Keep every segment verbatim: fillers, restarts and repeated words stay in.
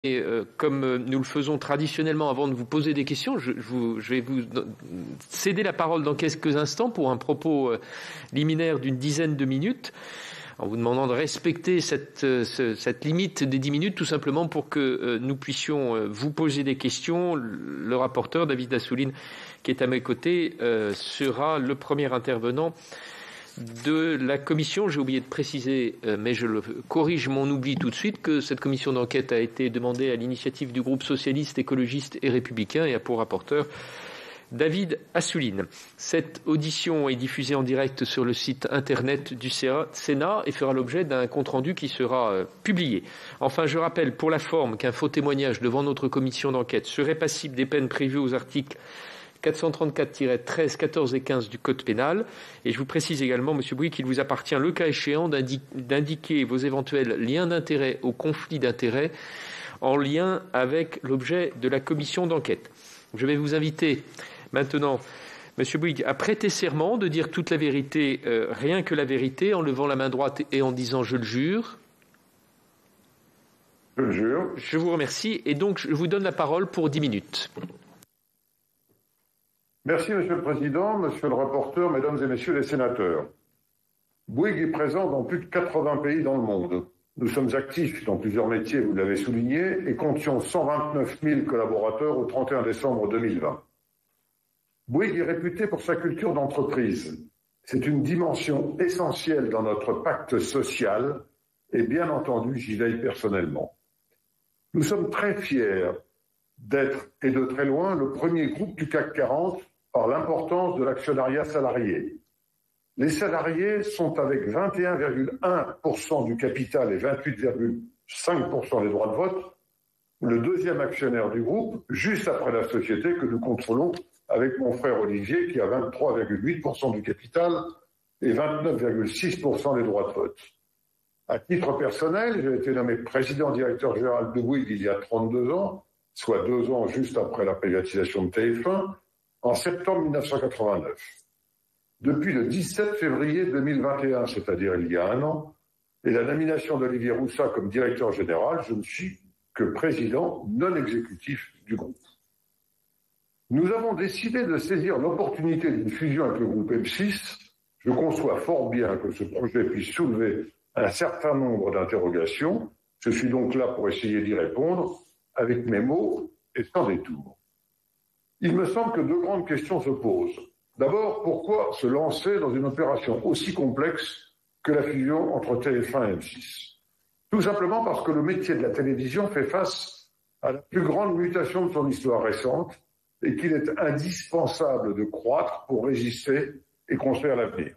Et euh, comme euh, nous le faisons traditionnellement avant de vous poser des questions, je, je, vous, je vais vous céder la parole dans quelques instants pour un propos euh, liminaire d'une dizaine de minutes, en vous demandant de respecter cette, euh, ce, cette limite des dix minutes, tout simplement pour que euh, nous puissions euh, vous poser des questions. Le rapporteur, David Assouline, qui est à mes côtés, euh, sera le premier intervenant de la commission. J'ai oublié de préciser, mais je le corrige mon oubli tout de suite, que cette commission d'enquête a été demandée à l'initiative du groupe socialiste, écologiste et républicain et a pour rapporteur David Assouline. Cette audition est diffusée en direct sur le site internet du Sénat et fera l'objet d'un compte-rendu qui sera publié. Enfin, je rappelle pour la forme qu'un faux témoignage devant notre commission d'enquête serait passible des peines prévues aux articles quatre cent trente-quatre tiret treize, quatorze et quinze du Code pénal. Et je vous précise également, Monsieur Bouygues, qu'il vous appartient, le cas échéant, d'indi- d'indiquer vos éventuels liens d'intérêt ou conflits d'intérêt en lien avec l'objet de la commission d'enquête. Je vais vous inviter maintenant, Monsieur Bouygues, à prêter serment de dire toute la vérité, euh, rien que la vérité, en levant la main droite et en disant « je le jure ». Je le jure. Je vous remercie. Et donc, je vous donne la parole pour dix minutes. Merci, Monsieur le Président, Monsieur le rapporteur, Mesdames et Messieurs les sénateurs. Bouygues est présent dans plus de quatre-vingts pays dans le monde. Nous sommes actifs dans plusieurs métiers, vous l'avez souligné, et comptions cent vingt-neuf mille collaborateurs au trente et un décembre deux mille vingt. Bouygues est réputé pour sa culture d'entreprise. C'est une dimension essentielle dans notre pacte social, et bien entendu, j'y veille personnellement. Nous sommes très fiers d'être, et de très loin, le premier groupe du C A C quarante par l'importance de l'actionnariat salarié. Les salariés sont avec vingt et un virgule un pour cent du capital et vingt-huit virgule cinq pour cent des droits de vote, le deuxième actionnaire du groupe, juste après la société que nous contrôlons avec mon frère Olivier, qui a vingt-trois virgule huit pour cent du capital et vingt-neuf virgule six pour cent des droits de vote. À titre personnel, j'ai été nommé président-directeur général de Bouygues il y a trente-deux ans, soit deux ans juste après la privatisation de T F un, en septembre mille neuf cent quatre-vingt-neuf. Depuis le dix-sept février deux mille vingt et un, c'est-à-dire il y a un an, et la nomination d'Olivier Roussat comme directeur général, je ne suis que président non exécutif du groupe. Nous avons décidé de saisir l'opportunité d'une fusion avec le groupe M six. Je conçois fort bien que ce projet puisse soulever un certain nombre d'interrogations. Je suis donc là pour essayer d'y répondre avec mes mots et sans détour. Il me semble que deux grandes questions se posent. D'abord, pourquoi se lancer dans une opération aussi complexe que la fusion entre T F un et M six? Tout simplement parce que le métier de la télévision fait face à la plus grande mutation de son histoire récente et qu'il est indispensable de croître pour résister et construire l'avenir.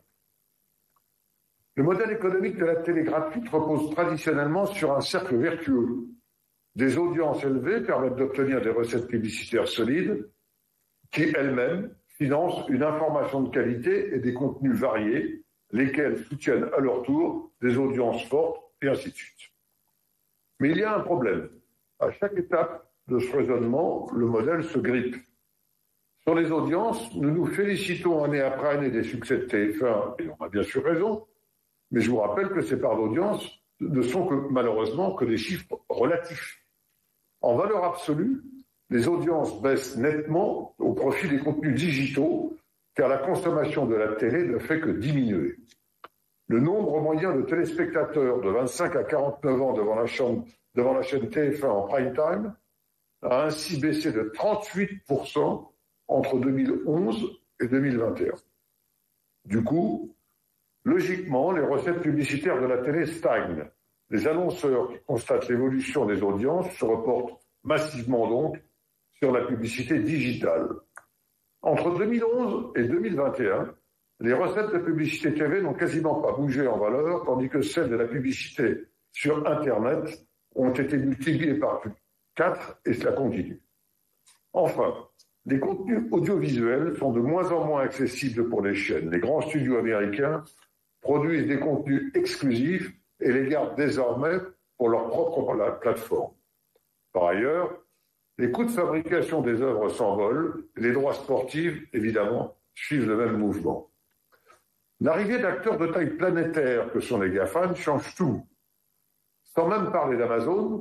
Le modèle économique de la télé gratuite repose traditionnellement sur un cercle vertueux. Des audiences élevées permettent d'obtenir des recettes publicitaires solides qui, elles-mêmes, financent une information de qualité et des contenus variés, lesquels soutiennent à leur tour des audiences fortes, et ainsi de suite. Mais il y a un problème. À chaque étape de ce raisonnement, le modèle se grippe. Sur les audiences, nous nous félicitons année après année des succès de T F un, et on a bien sûr raison, mais je vous rappelle que ces parts d'audience ne sont que, malheureusement que des chiffres relatifs. En valeur absolue, les audiences baissent nettement au profit des contenus digitaux, car la consommation de la télé ne fait que diminuer. Le nombre moyen de téléspectateurs de vingt-cinq à quarante-neuf ans devant la chaîne, devant la chaîne T F un en prime time a ainsi baissé de trente-huit pour cent entre deux mille onze et deux mille vingt et un. Du coup, logiquement, les recettes publicitaires de la télé stagnent. Les annonceurs qui constatent l'évolution des audiences se reportent massivement donc sur la publicité digitale. Entre deux mille onze et deux mille vingt et un, les recettes de publicité T V n'ont quasiment pas bougé en valeur, tandis que celles de la publicité sur Internet ont été multipliées par quatre et cela continue. Enfin, les contenus audiovisuels sont de moins en moins accessibles pour les chaînes. Les grands studios américains produisent des contenus exclusifs et les gardent désormais pour leur propre plateforme. Par ailleurs, les coûts de fabrication des œuvres s'envolent, et les droits sportifs, évidemment, suivent le même mouvement. L'arrivée d'acteurs de taille planétaire que sont les GAFAM change tout. Sans même parler d'Amazon,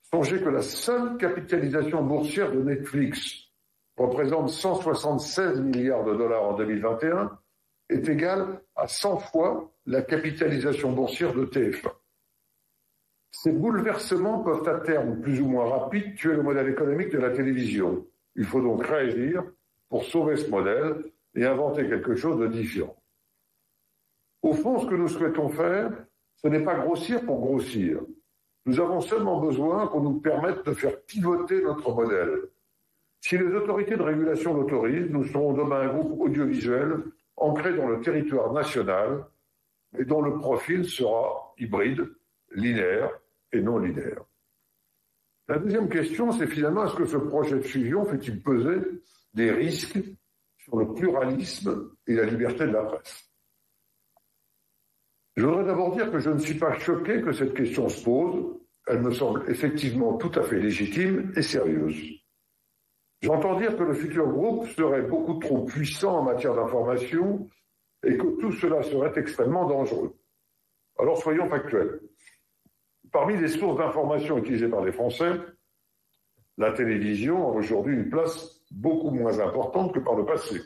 Songez que la seule capitalisation boursière de Netflix représente cent soixante-seize milliards de dollars en deux mille vingt et un, est égale à cent fois la capitalisation boursière de T F un. Ces bouleversements peuvent à terme plus ou moins rapides tuer le modèle économique de la télévision. Il faut donc réagir pour sauver ce modèle et inventer quelque chose de différent. Au fond, ce que nous souhaitons faire, ce n'est pas grossir pour grossir. Nous avons seulement besoin qu'on nous permette de faire pivoter notre modèle. Si les autorités de régulation l'autorisent, nous serons demain un groupe audiovisuel ancré dans le territoire national et dont le profil sera hybride, linéaire et non linéaire. La deuxième question, c'est finalement, est-ce que ce projet de fusion fait-il peser des risques sur le pluralisme et la liberté de la presse? Je voudrais d'abord dire que je ne suis pas choqué que cette question se pose. Elle me semble effectivement tout à fait légitime et sérieuse. J'entends dire que le futur groupe serait beaucoup trop puissant en matière d'information et que tout cela serait extrêmement dangereux. Alors soyons factuels. Parmi les sources d'information utilisées par les Français, la télévision a aujourd'hui une place beaucoup moins importante que par le passé.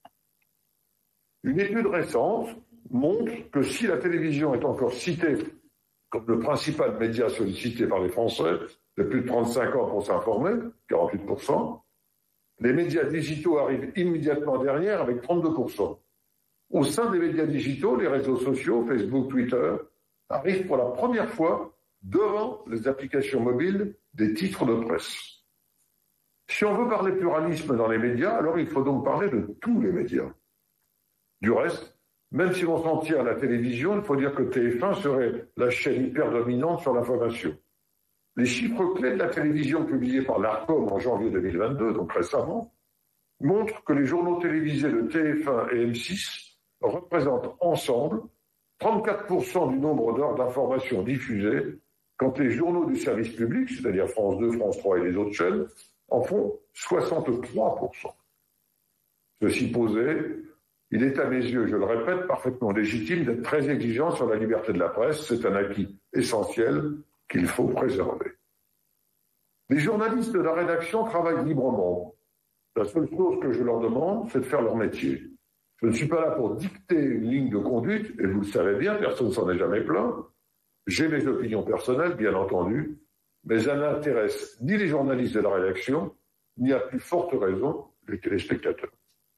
Une étude récente montre que si la télévision est encore citée comme le principal média sollicité par les Français de plus de trente-cinq ans pour s'informer, quarante-huit pour cent, les médias digitaux arrivent immédiatement derrière avec trente-deux pour cent. Au sein des médias digitaux, les réseaux sociaux, Facebook, Twitter, arrivent pour la première fois devant les applications mobiles des titres de presse. Si on veut parler pluralisme dans les médias, alors il faut donc parler de tous les médias. Du reste, même si l'on s'en tient à la télévision, il faut dire que T F un serait la chaîne hyper dominante sur l'information. Les chiffres clés de la télévision publiés par l'Arcom en janvier deux mille vingt-deux, donc récemment, montrent que les journaux télévisés de T F un et M six représentent ensemble trente-quatre pour cent du nombre d'heures d'information diffusées, quand les journaux du service public, c'est-à-dire France deux, France trois et les autres chaînes, en font soixante-trois pour cent. Ceci posé, il est à mes yeux, je le répète, parfaitement légitime d'être très exigeant sur la liberté de la presse. C'est un acquis essentiel qu'il faut préserver. Les journalistes de la rédaction travaillent librement. La seule chose que je leur demande, c'est de faire leur métier. Je ne suis pas là pour dicter une ligne de conduite, et vous le savez bien, personne ne s'en est jamais plaint. J'ai mes opinions personnelles, bien entendu, mais elles n'intéressent ni les journalistes de la rédaction, ni à plus forte raison les téléspectateurs.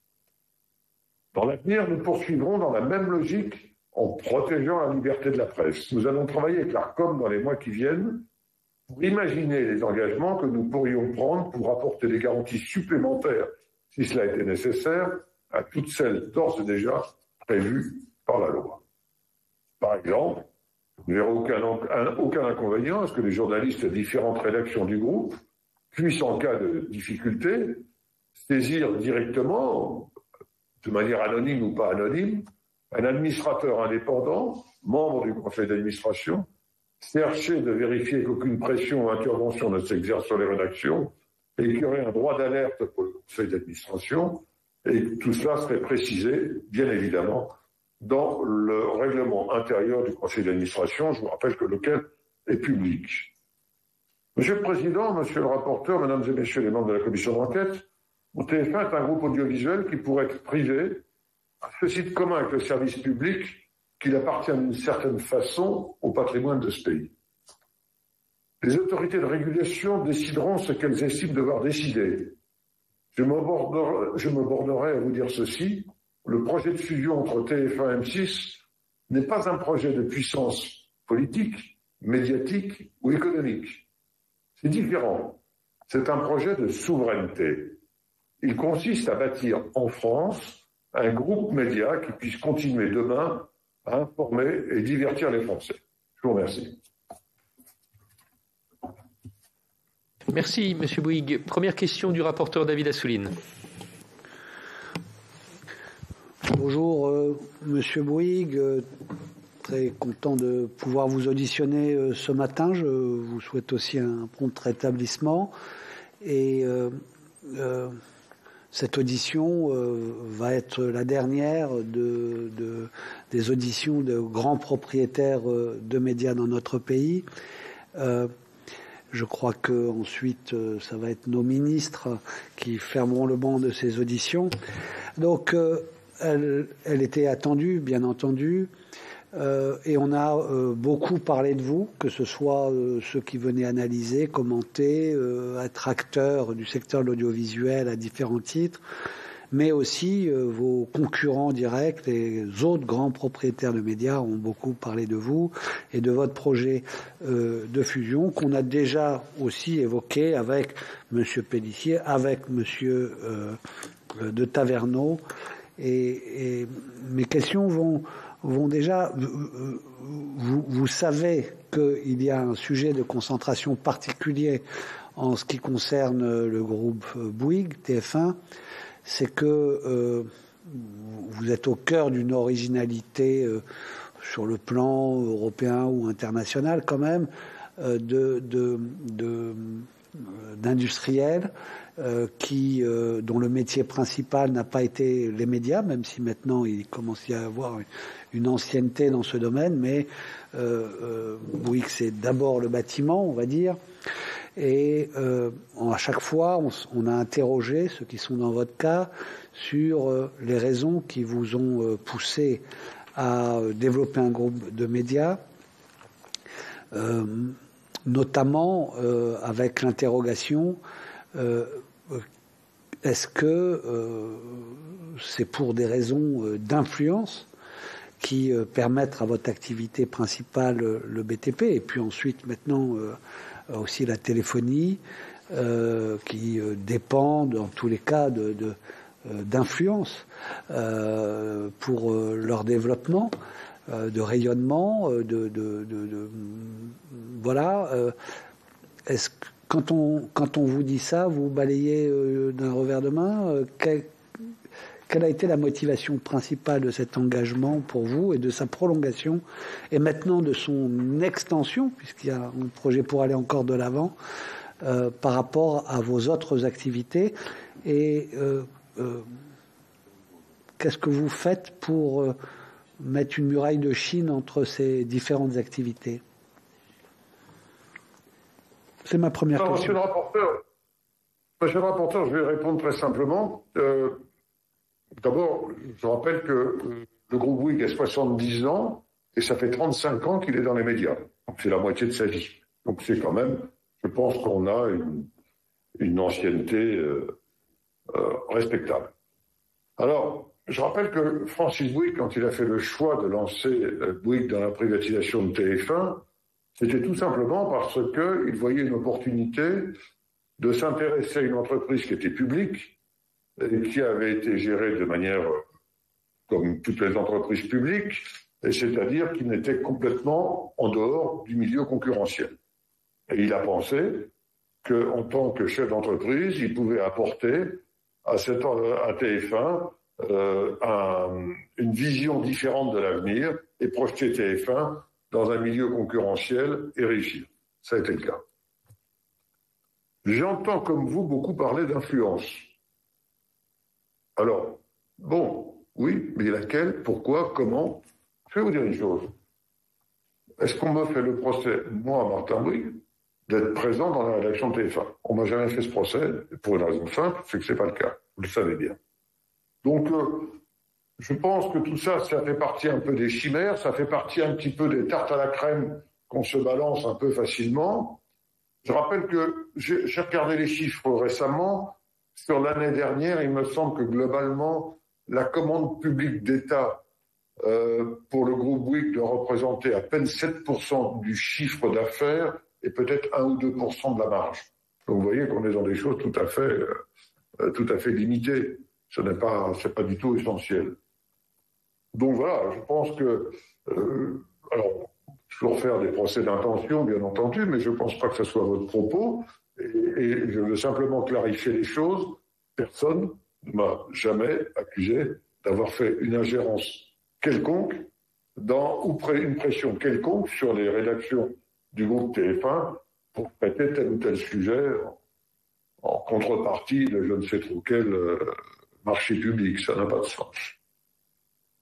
Dans l'avenir, nous poursuivrons dans la même logique en protégeant la liberté de la presse. Nous allons travailler avec l'Arcom dans les mois qui viennent pour imaginer les engagements que nous pourrions prendre pour apporter des garanties supplémentaires, si cela était nécessaire, à toutes celles d'ores et déjà prévues par la loi. Par exemple, nous n'avons aucun, aucun inconvénient à ce que les journalistes de différentes rédactions du groupe puissent, en cas de difficulté, saisir directement, de manière anonyme ou pas anonyme, un administrateur indépendant, membre du conseil d'administration, chercher de vérifier qu'aucune pression ou intervention ne s'exerce sur les rédactions et qu'il y aurait un droit d'alerte pour le conseil d'administration, et que tout cela serait précisé, bien évidemment, dans le règlement intérieur du conseil d'administration, je vous rappelle que lequel est public. Monsieur le Président, Monsieur le rapporteur, Mesdames et Messieurs les membres de la commission d'enquête, T F un est un groupe audiovisuel qui pourrait être privé, à ceci de commun avec le service public, qu'il appartient d'une certaine façon au patrimoine de ce pays. Les autorités de régulation décideront ce qu'elles estiment devoir décider. Je me borderai, je me borderai à vous dire ceci, le projet de fusion entre T F un et M six n'est pas un projet de puissance politique, médiatique ou économique. C'est différent. C'est un projet de souveraineté. Il consiste à bâtir en France un groupe média qui puisse continuer demain à informer et divertir les Français. Je vous remercie. Merci, Monsieur Bouygues. Première question du rapporteur David Assouline. Bonjour, euh, Monsieur Bouygues. Euh, très content de pouvoir vous auditionner euh, ce matin. Je vous souhaite aussi un prompt rétablissement. Et euh, euh, cette audition euh, va être la dernière de, de, des auditions de grands propriétaires euh, de médias dans notre pays. Euh, Je crois que ensuite, euh, ça va être nos ministres qui fermeront le banc de ces auditions. Donc, euh, elle, elle était attendue, bien entendu. Euh, et on a euh, beaucoup parlé de vous, que ce soit euh, ceux qui venaient analyser, commenter, euh, être acteurs du secteur de l'audiovisuel à différents titres, mais aussi euh, vos concurrents directs, les autres grands propriétaires de médias ont beaucoup parlé de vous et de votre projet euh, de fusion qu'on a déjà aussi évoqué avec Monsieur Pélissier, avec Monsieur euh, de Taverneau. Et, et mes questions vont vont déjà, vous, vous savez qu'il y a un sujet de concentration particulier en ce qui concerne le groupe Bouygues, T F un, c'est que euh, vous êtes au cœur d'une originalité euh, sur le plan européen ou international quand même, euh, de, de, de, d'industriels euh, qui, euh, dont le métier principal n'a pas été les médias, même si maintenant il commence à y avoir une ancienneté dans ce domaine, mais euh, euh, Bouygues c'est d'abord le bâtiment, on va dire. Et euh, à chaque fois, on, on a interrogé ceux qui sont dans votre cas sur euh, les raisons qui vous ont euh, poussé à développer un groupe de médias, euh, notamment euh, avec l'interrogation euh, est-ce que euh, c'est pour des raisons euh, d'influence qui euh, permettent à votre activité principale euh, le B T P et puis ensuite maintenant euh, aussi la téléphonie euh, qui euh, dépend dans tous les cas de, de euh, d'influence euh, pour euh, leur développement, euh, de rayonnement, euh, de, de, de, de voilà. Euh, est-ce que quand on quand on vous dit ça, vous balayez euh, d'un revers de main euh, quel, Quelle a été la motivation principale de cet engagement pour vous et de sa prolongation et maintenant de son extension, puisqu'il y a un projet pour aller encore de l'avant, euh, par rapport à vos autres activités et euh, euh, qu'est-ce que vous faites pour euh, mettre une muraille de Chine entre ces différentes activités? C'est ma première Alors, question. Monsieur le rapporteur, monsieur le rapporteur, je vais répondre très simplement. Euh, D'abord, je rappelle que le groupe Bouygues a soixante-dix ans et ça fait trente-cinq ans qu'il est dans les médias. Donc c'est la moitié de sa vie. Donc c'est quand même, je pense qu'on a une, une ancienneté euh, euh, respectable. Alors, je rappelle que Francis Bouygues, quand il a fait le choix de lancer euh, Bouygues dans la privatisation de T F un, c'était tout simplement parce qu'il voyait une opportunité de s'intéresser à une entreprise qui était publique, et qui avait été gérée de manière comme toutes les entreprises publiques, et c'est-à-dire qui n'était complètement en dehors du milieu concurrentiel. Et il a pensé qu'en tant que chef d'entreprise, il pouvait apporter à, cette, à T F un euh, un, une vision différente de l'avenir et projeter T F un dans un milieu concurrentiel et réussir. Ça a été le cas. J'entends comme vous beaucoup parler d'influence. Alors, bon, oui, mais laquelle, pourquoi, comment? Je vais vous dire une chose. Est-ce qu'on m'a fait le procès, moi, Martin Bouygues, d'être présent dans la rédaction de T F un? On m'a jamais fait ce procès, pour une raison simple, c'est que c'est pas le cas. Vous le savez bien. Donc, euh, je pense que tout ça, ça fait partie un peu des chimères, ça fait partie un petit peu des tartes à la crème qu'on se balance un peu facilement. Je rappelle que j'ai, j'ai regardé les chiffres récemment. Sur l'année dernière, il me semble que globalement, la commande publique d'État euh, pour le groupe Bouygues doit représenter à peine sept pour cent du chiffre d'affaires et peut-être un ou deux pour cent de la marge. Donc vous voyez qu'on est dans des choses tout à fait, euh, tout à fait limitées. Ce n'est pas, c'est pas du tout essentiel. Donc voilà, je pense que, euh, alors, toujours faire des procès d'intention, bien entendu, mais je ne pense pas que ce soit votre propos. Et, et je veux simplement clarifier les choses. Personne ne m'a jamais accusé d'avoir fait une ingérence quelconque dans, ou pré, une pression quelconque sur les rédactions du groupe T F un pour traiter tel ou tel sujet en, en contrepartie de je ne sais trop quel euh, marché public. Ça n'a pas de sens.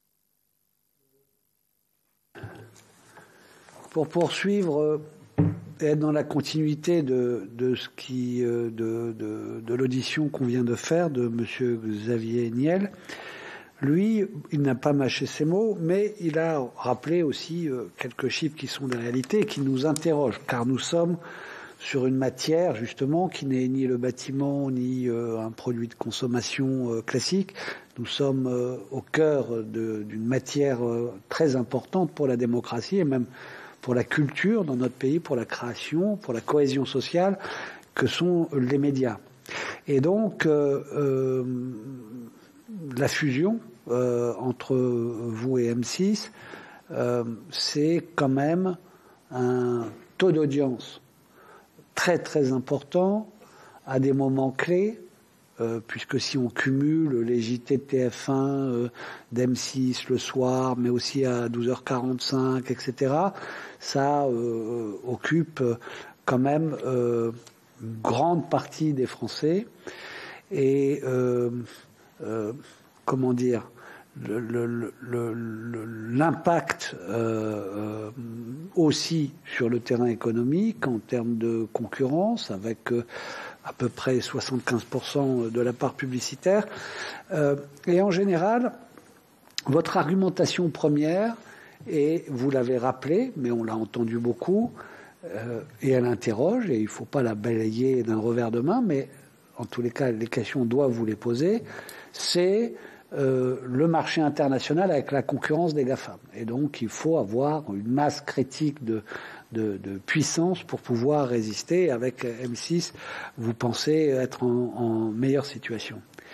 Pour poursuivre, être dans la continuité de, de ce qui, de, de, de l'audition qu'on vient de faire de M. Xavier Niel. Lui, il n'a pas mâché ses mots, mais il a rappelé aussi quelques chiffres qui sont des réalités et qui nous interrogent, car nous sommes sur une matière, justement, qui n'est ni le bâtiment, ni euh, un produit de consommation euh, classique. Nous sommes euh, au cœur d'une matière euh, très importante pour la démocratie et même pour la culture dans notre pays, pour la création, pour la cohésion sociale, que sont les médias. Et donc, euh, euh, la fusion euh, entre vous et M six, euh, c'est quand même un taux d'audience très très important à des moments clés, euh, puisque si on cumule les J T de T F un, euh, d'M six le soir, mais aussi à douze heures quarante-cinq, et cetera, ça euh, occupe quand même euh, une grande partie des Français. Et euh, euh, comment dire, l'impact euh, aussi sur le terrain économique en termes de concurrence, avec euh, à peu près soixante-quinze pour cent de la part publicitaire. Euh, et en général, votre argumentation première, et vous l'avez rappelé, mais on l'a entendu beaucoup, euh, et elle interroge, et il ne faut pas la balayer d'un revers de main, mais en tous les cas, les questions doivent vous les poser, c'est Euh, le marché international avec la concurrence des GAFAM. Et donc, il faut avoir une masse critique de, de, de puissance pour pouvoir résister. Avec M six, vous pensez être en, en meilleure situation.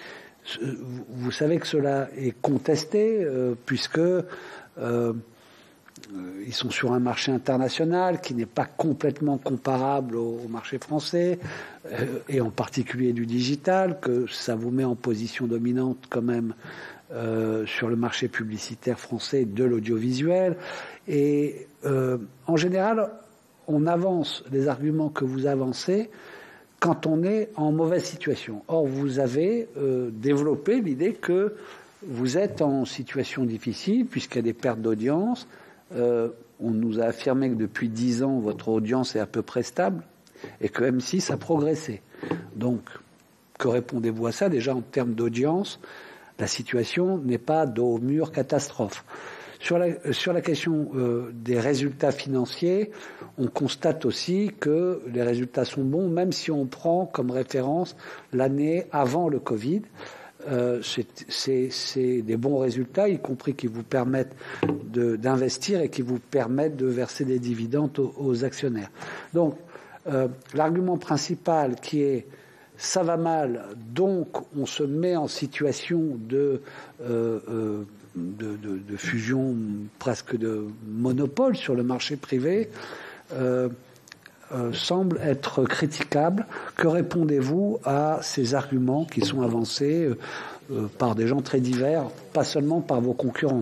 Vous savez que cela est contesté, euh, puisque euh, ils sont sur un marché international qui n'est pas complètement comparable au, au marché français, euh, et en particulier du digital, que ça vous met en position dominante quand même euh, sur le marché publicitaire français de l'audiovisuel. Et euh, en général, on avance les arguments que vous avancez quand on est en mauvaise situation. Or, vous avez euh, développé l'idée que vous êtes en situation difficile puisqu'il y a des pertes d'audience. Euh, on nous a affirmé que depuis dix ans, votre audience est à peu près stable et que M six a progressé. Donc, que répondez-vous à ça? Déjà, en termes d'audience, la situation n'est pas dos au mur catastrophe. Sur la, sur la question euh, des résultats financiers, on constate aussi que les résultats sont bons, même si on prend comme référence l'année avant le Covid. Euh, c'est des bons résultats, y compris qui vous permettent d'investir et qui vous permettent de verser des dividendes aux, aux actionnaires. Donc, euh, l'argument principal qui est ça va mal, donc on se met en situation de, euh, euh, de, de, de fusion, presque de monopole sur le marché privé, euh, Euh, semble être critiquable. Que répondez-vous à ces arguments qui sont avancés euh, euh, par des gens très divers, pas seulement par vos concurrents?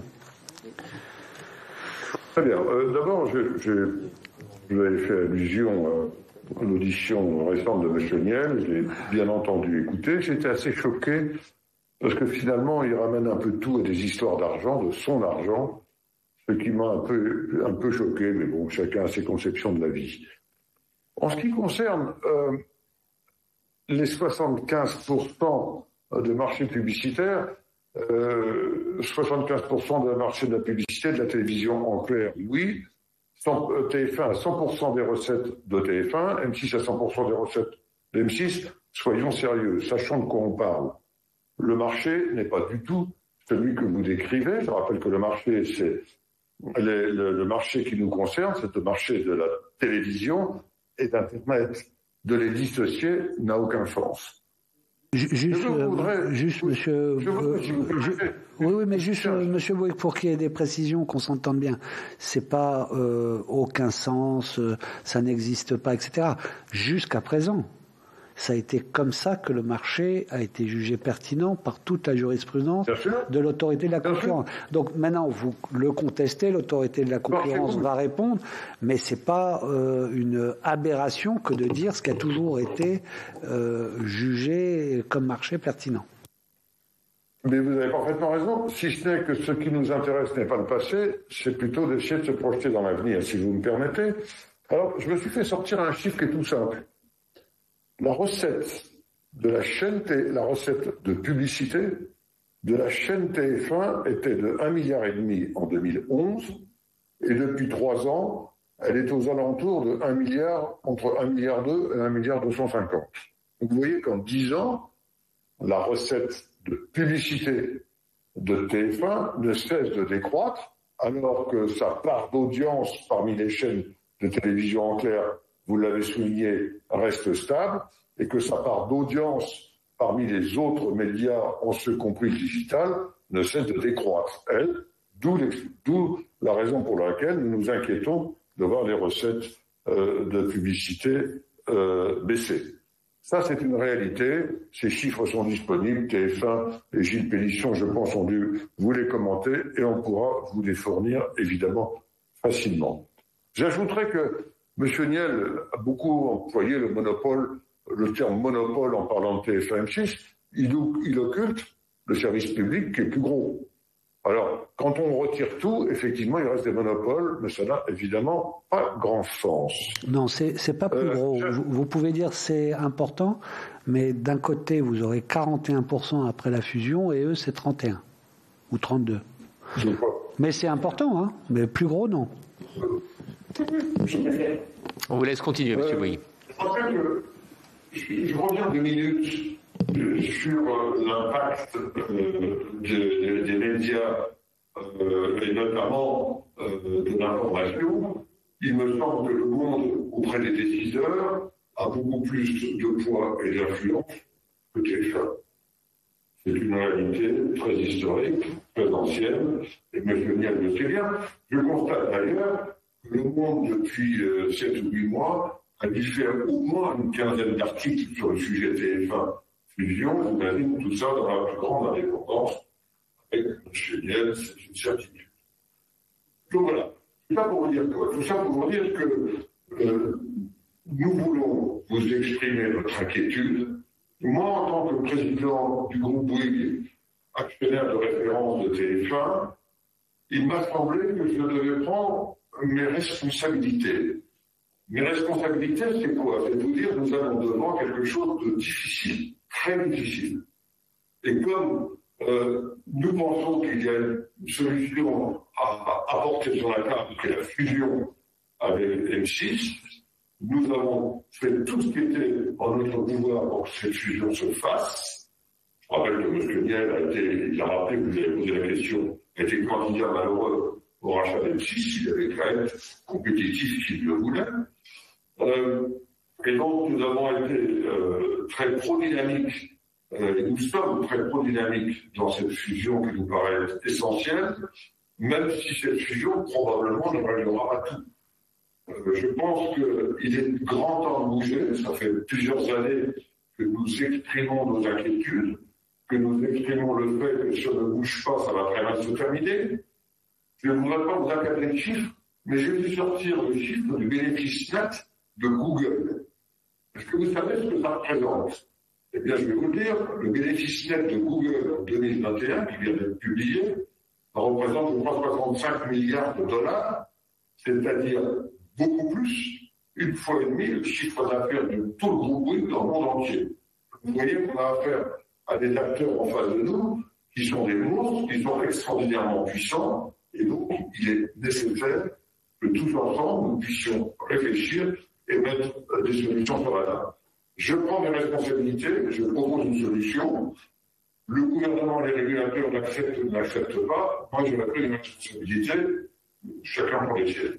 Très bien. Euh, D'abord, vous avez fait allusion euh, à l'audition récente de M. Niel. Je l'ai bien entendu écouter. J'étais assez choqué parce que finalement, il ramène un peu tout à des histoires d'argent, de son argent, ce qui m'a un peu, un peu choqué. Mais bon, chacun a ses conceptions de la vie. En ce qui concerne euh, les soixante-quinze pour cent de marché publicitaire, euh, soixante-quinze pour cent de marché de la publicité, de la télévision en clair, oui. T F un à cent pour cent des recettes de T F un, M six à cent pour cent des recettes de M six. Soyons sérieux, sachant de quoi on parle. Le marché n'est pas du tout celui que vous décrivez. Je rappelle que le marché, c'est le, le, le marché qui nous concerne, c'est le marché de la télévision. Et d'Internet, de les dissocier n'a aucun sens. Juste, je voudrais, juste oui, monsieur, je voudrais, si vous je, oui, oui, mais juste, euh, monsieur Bouygues, pour qu'il y ait des précisions, qu'on s'entende bien, c'est pas euh, aucun sens, euh, ça n'existe pas, et cetera. Jusqu'à présent, ça a été comme ça que le marché a été jugé pertinent par toute la jurisprudence de l'autorité de la concurrence. Donc maintenant, vous le contestez, l'autorité de la concurrence va répondre, mais c'est pas euh, une aberration que de dire ce qui a toujours été euh, jugé comme marché pertinent. Mais vous avez parfaitement raison, si ce n'est que ce qui nous intéresse n'est pas le passé, c'est plutôt d'essayer de se projeter dans l'avenir, si vous me permettez. Alors, je me suis fait sortir un chiffre qui est tout simple. La recette de la chaîne, la recette de publicité de la chaîne T F un était de un virgule cinq milliard en deux mille onze, et depuis trois ans, elle est aux alentours de un milliard, entre un virgule deux milliard et un milliard deux cent cinquante. Donc vous voyez qu'en dix ans, la recette de publicité de T F un ne cesse de décroître, alors que sa part d'audience parmi les chaînes de télévision en clair, vous l'avez souligné, reste stable, et que sa part d'audience parmi les autres médias, en ce compris le digital, ne cesse de décroître, elle, d'où, d'où la raison pour laquelle nous nous inquiétons de voir les recettes euh, de publicité euh, baisser. Ça, c'est une réalité. Ces chiffres sont disponibles. T F un et Gilles Pélisson, je pense, ont dû vous les commenter et on pourra vous les fournir, évidemment, facilement. J'ajouterais que M. Niel a beaucoup employé le monopole, le terme monopole en parlant de T F un M six. Il, il occulte le service public qui est plus gros. Alors, quand on retire tout, effectivement, il reste des monopoles, mais ça n'a évidemment pas grand sens. Non, c'est, c'est pas plus euh, gros. Je... Vous, vous pouvez dire c'est important, mais d'un côté, vous aurez quarante et un pour cent après la fusion, et eux, c'est trente et un ou trente-deux. Je crois. Mais c'est important, hein. Mais plus gros, non. On vous laisse continuer, M. Bouygues. En fait, je, je reviens deux minutes sur l'impact euh, de, de, des médias euh, et notamment euh, de l'information. Il me semble que le monde auprès des décideurs a beaucoup plus de poids et d'influence que T F un. C'est une réalité très historique, très ancienne, et M. Niel le sait bien. Je constate d'ailleurs que le monde, depuis euh, sept ou huit mois, a dû faire au moins une quinzaine d'articles sur le sujet T F un. Fusion, j'imagine tout ça dans la plus grande indépendance avec M. Niel, c'est une certitude. Donc voilà, tout ça pour vous dire quoi? Tout ça pour vous dire que euh, nous voulons vous exprimer notre inquiétude. Moi, en tant que président du groupe Bouygues, actionnaire de référence de T F un, il m'a semblé que je devais prendre mes responsabilités. Mes responsabilités, c'est quoi? C'est de vous dire que nous avons devant quelque chose de difficile. Très difficile. Et comme euh, nous pensons qu'il y a une solution à apporter sur la table, qui est la fusion avec M six, nous avons fait tout ce qui était en notre pouvoir pour que cette fusion se fasse. Je rappelle que M. Niel a été, il a rappelé, vous avez posé la question, a été candidat malheureux au rachat d'M six, il avait quand même compétitif s'il le voulait. Euh, Et donc, nous avons été euh, très pro-dynamiques, euh, et nous sommes très pro-dynamiques dans cette fusion qui nous paraît essentielle, même si cette fusion, probablement, ne réglera pas tout. Euh, je pense qu'il est grand temps de bouger. Ça fait plusieurs années que nous exprimons nos inquiétudes, que nous exprimons le fait que si on ne bouge pas, ça va très mal se terminer. Je ne voudrais pas vous accabler de chiffres, mais je vais sortir le chiffre du bénéfice net de Google. Est-ce que vous savez ce que ça représente? Eh bien, je vais vous dire, le bénéfice net de Google en deux mille vingt et un, qui vient d'être publié, ça représente, je crois, soixante-cinq milliards de dollars, c'est-à-dire beaucoup plus, une fois et demie, le chiffre d'affaires de tout le groupe Bouygues dans le monde entier. Vous voyez qu'on a affaire à des acteurs en face de nous qui sont des monstres, qui sont extraordinairement puissants, et donc il est nécessaire que tous ensemble nous puissions réfléchir et mettre des solutions sur la table. Je prends mes responsabilités, je propose une solution. Le gouvernement et les régulateurs l'acceptent ou ne l'acceptent pas. Moi, je vais pris mes responsabilités. Chacun prend les siennes.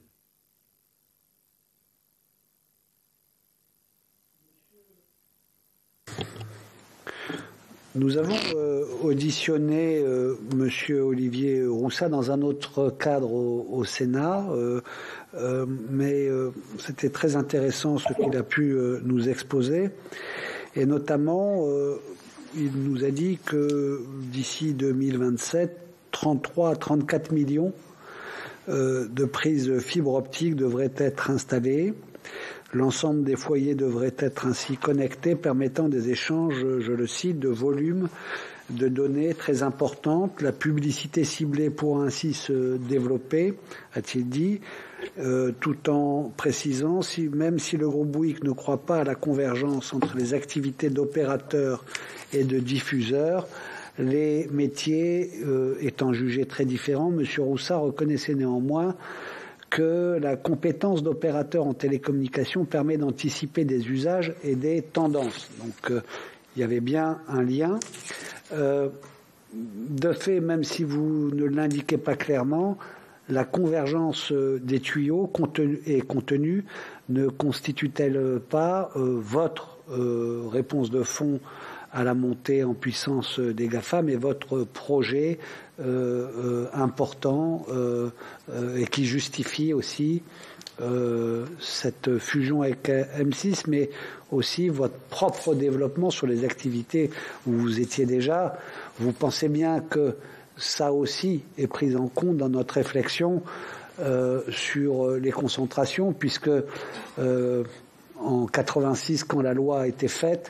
Nous avons euh, auditionné euh, M. Olivier Roussat dans un autre cadre au, au Sénat, euh, euh, mais euh, c'était très intéressant ce qu'il a pu euh, nous exposer. Et notamment, euh, il nous a dit que d'ici deux mille vingt-sept, trente-trois à trente-quatre millions euh, de prises fibre optique devraient être installées. L'ensemble des foyers devrait être ainsi connectés, permettant des échanges, je le cite, de volumes de données très importantes. La publicité ciblée pourra ainsi se développer, a-t-il dit, euh, tout en précisant, si, même si le groupe Bouygues ne croit pas à la convergence entre les activités d'opérateurs et de diffuseurs, les métiers euh, étant jugés très différents, M. Roussat reconnaissait néanmoins que la compétence d'opérateur en télécommunication permet d'anticiper des usages et des tendances. Donc, euh, il y avait bien un lien. Euh, de fait, même si vous ne l'indiquez pas clairement, la convergence des tuyaux contenu, et contenus ne constitue-t-elle pas euh, votre euh, réponse de fond à la montée en puissance des GAFAM et votre projet euh, euh, important euh, euh, et qui justifie aussi euh, cette fusion avec M six, mais aussi votre propre développement sur les activités où vous étiez déjà. Vous pensez bien que ça aussi est pris en compte dans notre réflexion euh, sur les concentrations, puisque euh, en quatre-vingt-six, quand la loi a été faite,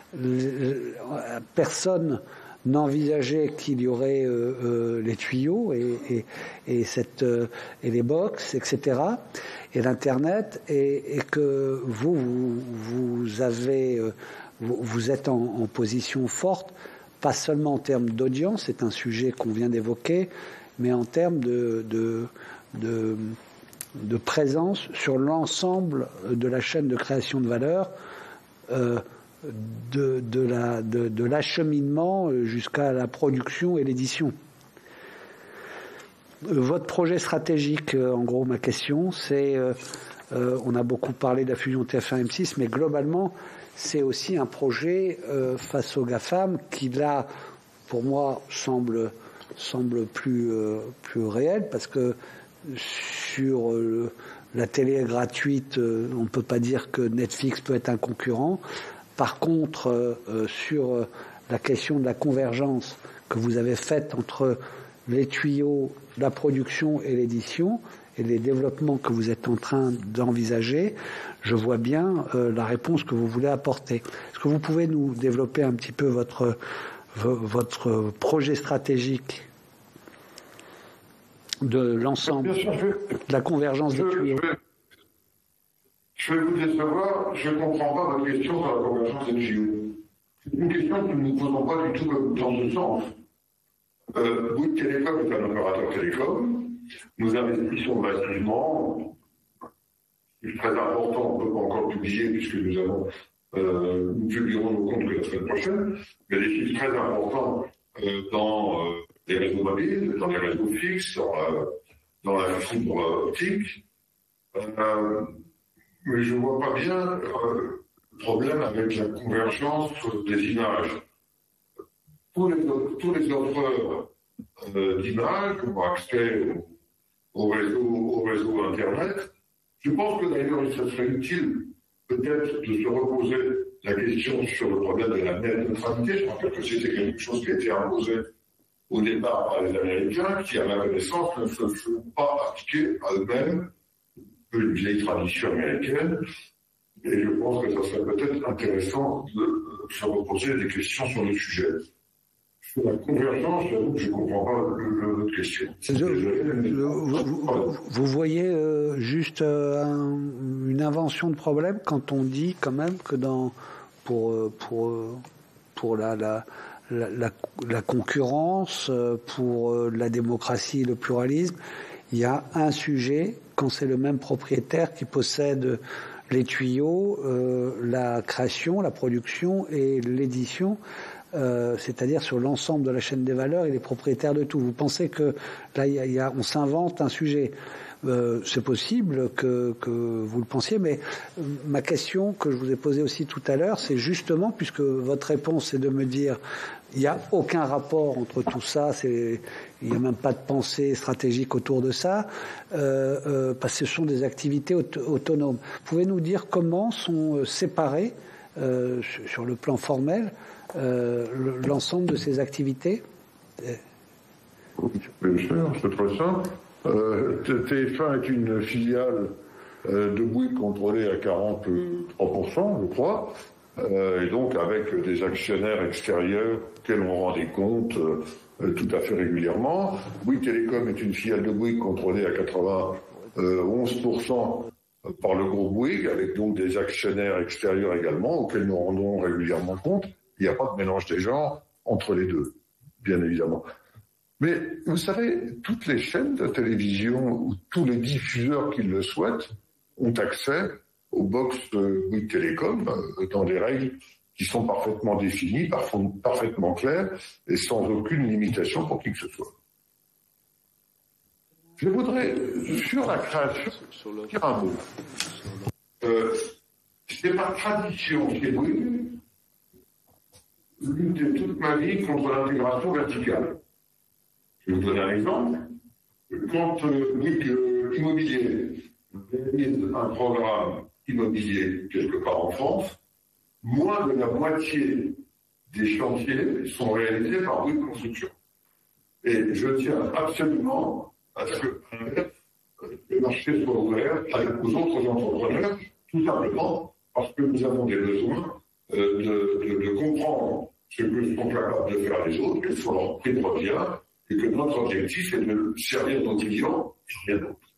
personne n'envisageait qu'il y aurait euh, euh, les tuyaux et, et, et, cette, euh, et les box, et cetera, et l'Internet, et, et que vous, vous, vous avez, euh, vous, vous êtes en, en position forte, pas seulement en termes d'audience, c'est un sujet qu'on vient d'évoquer, mais en termes de, de, de, de présence sur l'ensemble de la chaîne de création de valeur, euh, de, de, la, de, de l'acheminement jusqu'à la production et l'édition. Votre projet stratégique, en gros, ma question, c'est, euh, euh, on a beaucoup parlé de la fusion T F un M six, mais globalement, c'est aussi un projet euh, face aux GAFAM qui, là, pour moi, semble, semble plus, euh, plus réel, parce que sur euh, la télé gratuite, euh, on ne peut pas dire que Netflix peut être un concurrent. Par contre, euh, sur la question de la convergence que vous avez faite entre les tuyaux, la production et l'édition, et les développements que vous êtes en train d'envisager, je vois bien euh, la réponse que vous voulez apporter. Est-ce que vous pouvez nous développer un petit peu votre, votre projet stratégique de l'ensemble, de la convergence je, des tuyaux? je vais, je vais vous décevoir, je ne comprends pas votre question sur la convergence des tuyaux. C'est une question que nous ne posons pas du tout dans ce sens. Euh, Bouygues Télécom est un opérateur télécom. Nous investissons massivement. C'est très important, on ne peut pas encore publier puisque nous avons, euh, nous publierons nos comptes que la semaine prochaine, mais des chiffres très importants euh, dans euh, les réseaux mobiles, dans les réseaux fixes, dans, euh, dans la fibre optique. Euh, mais je ne vois pas bien euh, le problème avec la convergence des images. Tous les, tous les offreurs euh, d'images ont accès au, au, réseau, au réseau Internet. Je pense que d'ailleurs, il serait utile peut-être de se reposer la question sur le problème de la net neutralité. Je rappelle que c'était quelque chose qui a été imposé au départ par les Américains, qui, à ma connaissance, ne se sont pas appliqués à eux-mêmes, une vieille tradition américaine. Et je pense que ça serait peut-être intéressant de se reposer des questions sur le sujet. Sur la convergence, j'avoue que je ne comprends pas votre question. Je, je, vous, vous, vous voyez euh, juste euh, un, une invention de problème quand on dit quand même que dans, pour, pour, pour la, la, la, la, la concurrence, pour la démocratie et le pluralisme, il y a un sujet, quand c'est le même propriétaire qui possède les tuyaux, euh, la création, la production et l'édition, Euh, c'est-à-dire sur l'ensemble de la chaîne des valeurs, il est propriétaire de tout. Vous pensez que là, il y a, il y a, on s'invente un sujet. Euh, c'est possible que, que vous le pensiez, mais ma question que je vous ai posée aussi tout à l'heure, c'est justement, puisque votre réponse est de me dire il n'y a aucun rapport entre tout ça, c'est, il n'y a même pas de pensée stratégique autour de ça, euh, euh, parce que ce sont des activités auto- autonomes. Pouvez-vous nous dire comment sont séparés, euh, sur le plan formel, Euh, l'ensemble de ces activités? Bien sûr, c'est très simple. Euh, T F un est une filiale euh, de Bouygues contrôlé à quarante-trois pour cent, je crois, euh, et donc avec des actionnaires extérieurs auxquels on rend des comptes euh, tout à fait régulièrement. Bouygues Télécom est une filiale de Bouygues contrôlée à quatre-vingt-onze pour cent par le groupe Bouygues, avec donc des actionnaires extérieurs également, auxquels nous rendons régulièrement compte. Il n'y a pas de mélange des genres entre les deux, bien évidemment. Mais vous savez, toutes les chaînes de télévision ou tous les diffuseurs qui le souhaitent ont accès aux box de Bouygues Télécom euh, dans des règles qui sont parfaitement définies, parfaitement claires et sans aucune limitation pour qui que ce soit. Je voudrais, sur la création, dire un mot. Euh, c'est par tradition chez Bouygues, lutter toute ma vie contre l'intégration verticale. Je vais vous donner un exemple. Quand euh, Bouygues euh, Immobilier réalise un programme immobilier quelque part en France, moins de la moitié des chantiers sont réalisés par Bouygues Construction. Et je tiens absolument à ce que le marché soit ouvert aux autres entrepreneurs, tout simplement parce que nous avons des besoins euh, de, de, de comprendre ce que sont capables de faire les autres, quels sont leurs prix de revient, et que notre objectif est de servir nos clients et rien d'autre.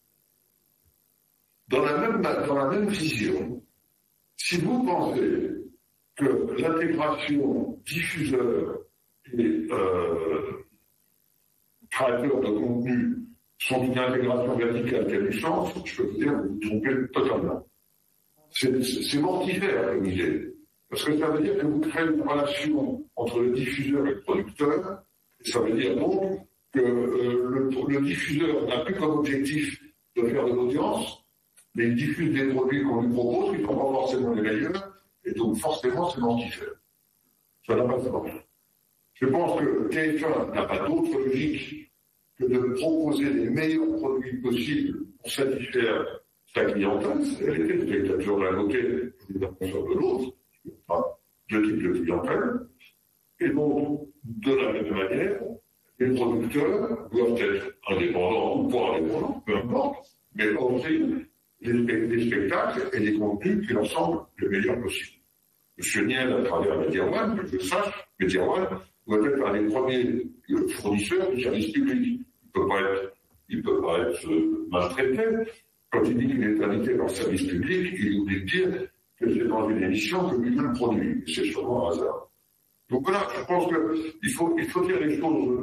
Dans la même, dans la même vision, si vous pensez que l'intégration diffuseur et euh, créateur de contenu sont une intégration verticale qui a du sens, je peux vous dire, vous vous trompez totalement. C'est, c'est mortifère comme idée. Parce que ça veut dire que vous créez une relation entre le diffuseur et le producteur. Et ça veut dire donc que euh, le, le diffuseur n'a plus comme objectif de faire de l'audience, mais il diffuse des produits qu'on lui propose qui ne sont pas forcément les meilleurs, et donc forcément c'est mortifère. Ça n'a pas de sens. Je pense que T F un n'a pas d'autre logique que de proposer les meilleurs produits possibles pour satisfaire sa clientèle. Elle était le spectateur l'a noté, je la console de l'autre, pas deux types de clientèle. Et donc, de la même manière, les producteurs doivent être indépendants ou pas indépendants, peu importe, mais offrir des spectacles et des contenus qui leur semblent le meilleur possible. M. Niel, à travers MediaOne, que je sache, MediaOne doit être un des premiers fournisseurs du service public. Il ne peut pas être, il peut pas être euh, maltraité. Quand il dit qu'il est invité par le service public, il oublie de dire que c'est dans une émission que lui le produit. C'est sûrement un hasard. Donc voilà, je pense qu'il faut, il faut dire les choses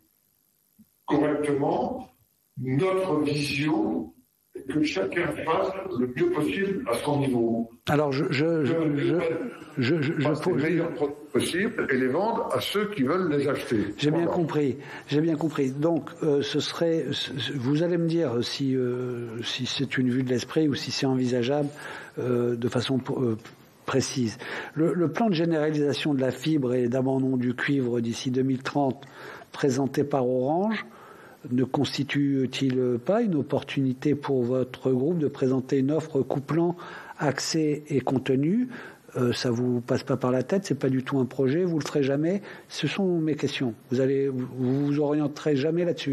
correctement. Notre vision, que chacun fasse le mieux possible à son niveau. Alors, je, je, je, je, je, je, je faut les meilleurs produits possibles et les vendre à ceux qui veulent les acheter. J'ai bien compris. J'ai bien compris. Donc, euh, ce serait, vous allez me dire si, euh, si c'est une vue de l'esprit ou si c'est envisageable euh, de façon euh, précise. Le, le plan de généralisation de la fibre et d'abandon du cuivre d'ici deux mille trente, présenté par Orange, ne constitue-t-il pas une opportunité pour votre groupe de présenter une offre couplant accès et contenu? euh, Ça vous passe pas par la tête? C'est pas du tout un projet? Vous le ferez jamais? Ce sont mes questions. Vous allez, vous vous orienterez jamais là-dessus?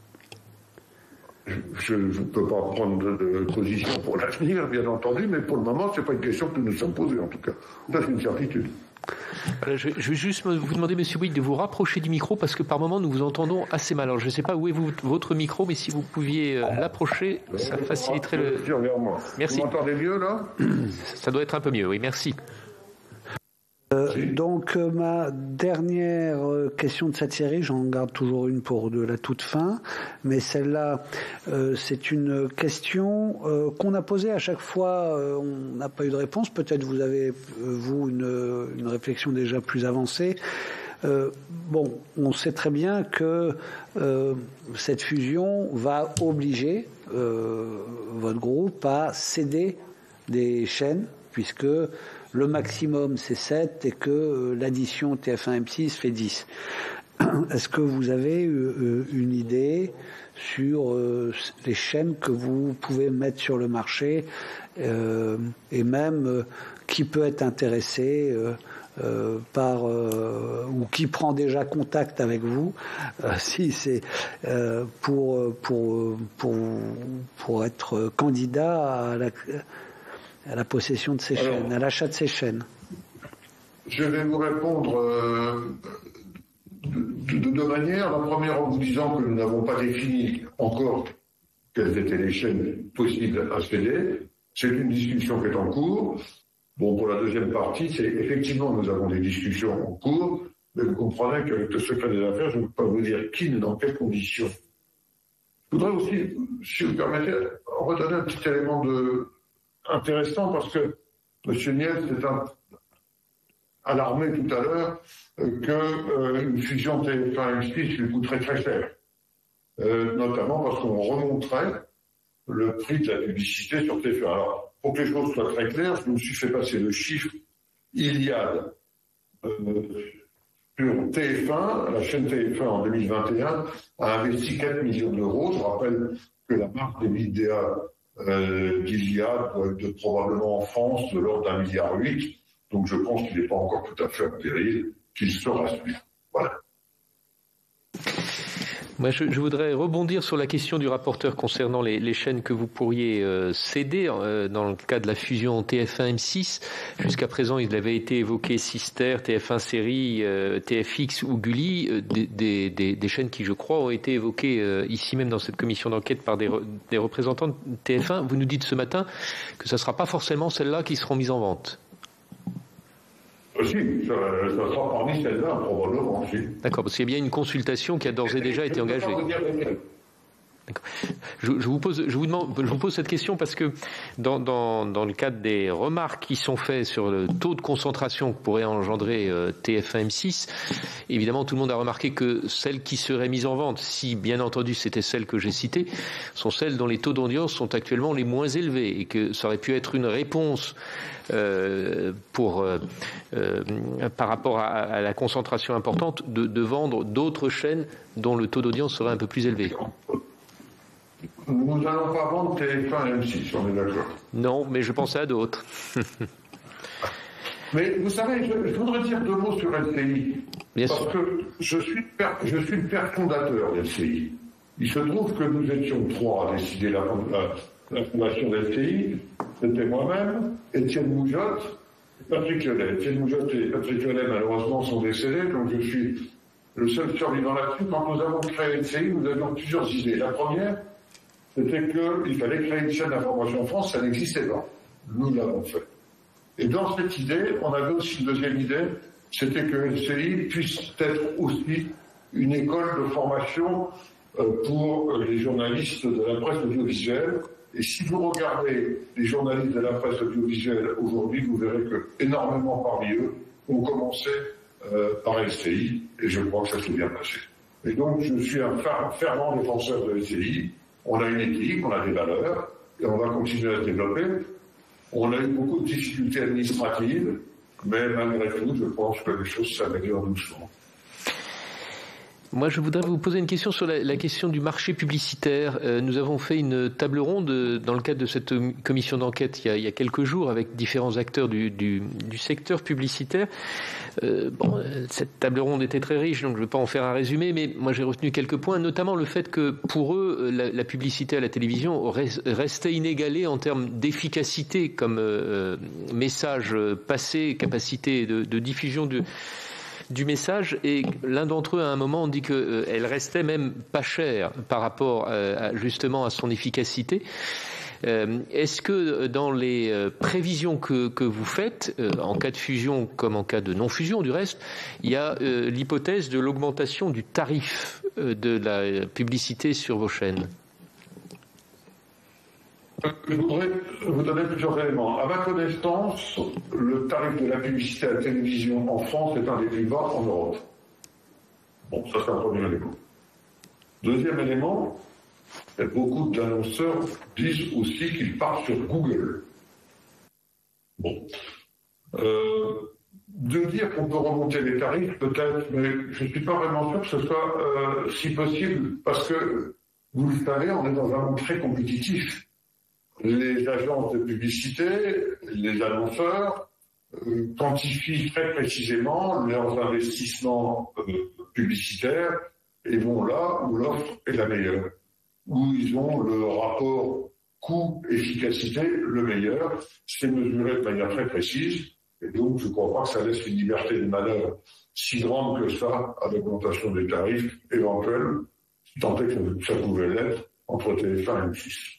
Je ne peux pas prendre de, de position pour l'avenir, bien entendu, mais pour le moment, c'est pas une question que nous nous sommes posées, en tout cas. Ça, c'est une certitude. Voilà, je, je vais juste vous demander, Monsieur Bouygues, de vous rapprocher du micro parce que par moment nous vous entendons assez mal. Alors je ne sais pas où est vous, votre micro, mais si vous pouviez euh, l'approcher, ça faciliterait le. Vers moi. Merci. Vous m'entendez mieux là? Ça doit être un peu mieux, oui. Merci. Euh, donc euh, ma dernière euh, question de cette série, j'en garde toujours une pour de la toute fin, mais celle-là, euh, c'est une question euh, qu'on a posée à chaque fois, euh, on n'a pas eu de réponse. Peut-être vous avez, euh, vous, une, une réflexion déjà plus avancée. Euh, bon, on sait très bien que euh, cette fusion va obliger euh, votre groupe à céder des chaînes, puisque le maximum c'est sept et que euh, l'addition T F un M six fait dix. Est-ce que vous avez euh, une idée sur euh, les chaînes que vous pouvez mettre sur le marché euh, et même euh, qui peut être intéressé euh, euh, par euh, ou qui prend déjà contact avec vous, euh, si c'est euh, pour pour pour pour être candidat à la à la possession de ces Alors, chaînes, à l'achat de ces chaînes. Je vais vous répondre euh, de, de deux manières. La première en vous disant que nous n'avons pas défini encore quelles étaient les chaînes possibles à céder. C'est une discussion qui est en cours. Bon, pour la deuxième partie, c'est effectivement nous avons des discussions en cours, mais vous comprenez qu'avec le secret des affaires, je ne peux pas vous dire qui, dans quelles conditions. Je voudrais aussi, si vous permettez, redonner un petit élément de intéressant parce que M. Niel s'est un... alarmé tout à l'heure euh, qu'une euh, fusion T F un M six lui coûterait très cher, euh, notamment parce qu'on remonterait le prix de la publicité sur T F un. Alors, pour que les choses soient très claires, je me suis fait passer le chiffre Iliad euh, sur T F un, la chaîne T F un en deux mille vingt et un a investi quatre millions d'euros. Je rappelle que la marque des médias euh, d'Iliad doit être probablement en France de l'ordre d'un milliard huit. Donc je pense qu'il n'est pas encore tout à fait en péril, qu'il sera suivre. Voilà. Moi, je, je voudrais rebondir sur la question du rapporteur concernant les, les chaînes que vous pourriez euh, céder euh, dans le cas de la fusion T F un M six. Jusqu'à présent, il avait été évoqué Sister, T F un Série, euh, T F X ou Gulli, euh, des, des, des, des chaînes qui, je crois, ont été évoquées euh, ici même dans cette commission d'enquête par des, re, des représentants de T F un. Vous nous dites ce matin que ce ne sera pas forcément celles-là qui seront mises en vente. Si, ça, ça sera parmi celles-là, probablement, aussi. D'accord, parce qu'il y a bien une consultation qui a d'ores et déjà été engagée. Je, je vous pose, je vous demande, je vous pose cette question parce que dans, dans, dans le cadre des remarques qui sont faites sur le taux de concentration que pourrait engendrer euh, T F un M six, évidemment tout le monde a remarqué que celles qui seraient mises en vente, si bien entendu c'était celles que j'ai citées, sont celles dont les taux d'audience sont actuellement les moins élevés et que ça aurait pu être une réponse euh, pour euh, euh, par rapport à, à la concentration importante de, de vendre d'autres chaînes dont le taux d'audience serait un peu plus élevé. Nous n'allons pas vendre T F un et M six, on est d'accord. Non, mais je pensais à d'autres. Mais vous savez, je, je voudrais dire deux mots sur L C I. Bien parce sûr. que je suis, père, je suis le père fondateur d'L C I. Il se trouve que nous étions trois à décider la, la, la fondation d'L C I. C'était moi-même, Étienne Moujotte et Patrick Lelay. Étienne Moujotte et Patrick Lelay, malheureusement, sont décédés, donc je suis le seul survivant là-dessus. Quand nous avons créé L C I, nous avions plusieurs idées. La première, c'était qu'il fallait créer une chaîne d'information en France, ça n'existait pas. Nous l'avons fait. Et dans cette idée, on avait aussi une deuxième idée, c'était que L C I puisse être aussi une école de formation pour les journalistes de la presse audiovisuelle. Et si vous regardez les journalistes de la presse audiovisuelle aujourd'hui, vous verrez que énormément parmi eux ont commencé euh, par L C I, et je crois que ça s'est bien passé. Et donc, je suis un fervent défenseur de L C I. On a une éthique, on a des valeurs, et on va continuer à se développer. On a eu beaucoup de difficultés administratives, mais malgré tout, je pense que les choses s'améliorent doucement. Moi, je voudrais vous poser une question sur la, la question du marché publicitaire. Euh, nous avons fait une table ronde dans le cadre de cette commission d'enquête il y a, il y a quelques jours avec différents acteurs du, du, du secteur publicitaire. Euh, bon, cette table ronde était très riche, donc je ne vais pas en faire un résumé, mais moi j'ai retenu quelques points, notamment le fait que pour eux, la, la publicité à la télévision restait inégalée en termes d'efficacité comme euh, message passé, capacité de, de diffusion de du message, et l'un d'entre eux à un moment dit qu'elle euh, restait même pas chère par rapport euh, à, justement à son efficacité. Euh, est-ce que dans les euh, prévisions que, que vous faites, euh, en cas de fusion comme en cas de non-fusion du reste, il y a euh, l'hypothèse de l'augmentation du tarif euh, de la publicité sur vos chaînes? Je voudrais vous donner plusieurs éléments. À ma connaissance, le tarif de la publicité à la télévision en France est un des plus bas en Europe. Bon, ça c'est un premier élément. Deuxième élément, beaucoup d'annonceurs disent aussi qu'ils partent sur Google. Bon. Euh, de dire qu'on peut remonter les tarifs, peut-être, mais je ne suis pas vraiment sûr que ce soit euh, si possible, parce que, vous le savez, on est dans un monde très compétitif. Les agences de publicité, les annonceurs euh, quantifient très précisément leurs investissements euh, publicitaires et vont là où l'offre est la meilleure, où ils ont le rapport coût-efficacité le meilleur. C'est mesuré de manière très précise, et donc je ne crois pas que ça laisse une liberté de manœuvre si grande que ça à l'augmentation des tarifs éventuels, si tant est que ça pouvait l'être entre T F un et M six.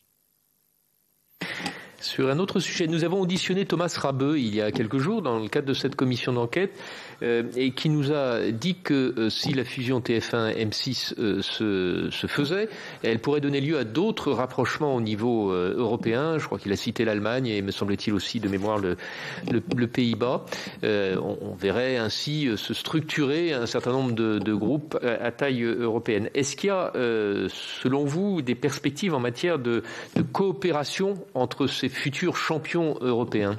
Sur un autre sujet, nous avons auditionné Thomas Rabeux il y a quelques jours dans le cadre de cette commission d'enquête euh, et qui nous a dit que euh, si la fusion T F un M six euh, se, se faisait, elle pourrait donner lieu à d'autres rapprochements au niveau euh, européen. Je crois qu'il a cité l'Allemagne et me semble-t-il aussi de mémoire le, le, le Pays-Bas. Euh, on, on verrait ainsi se structurer un certain nombre de, de groupes à, à taille européenne. Est-ce qu'il y a, euh, selon vous, des perspectives en matière de, de coopération entre ces futurs champions européens?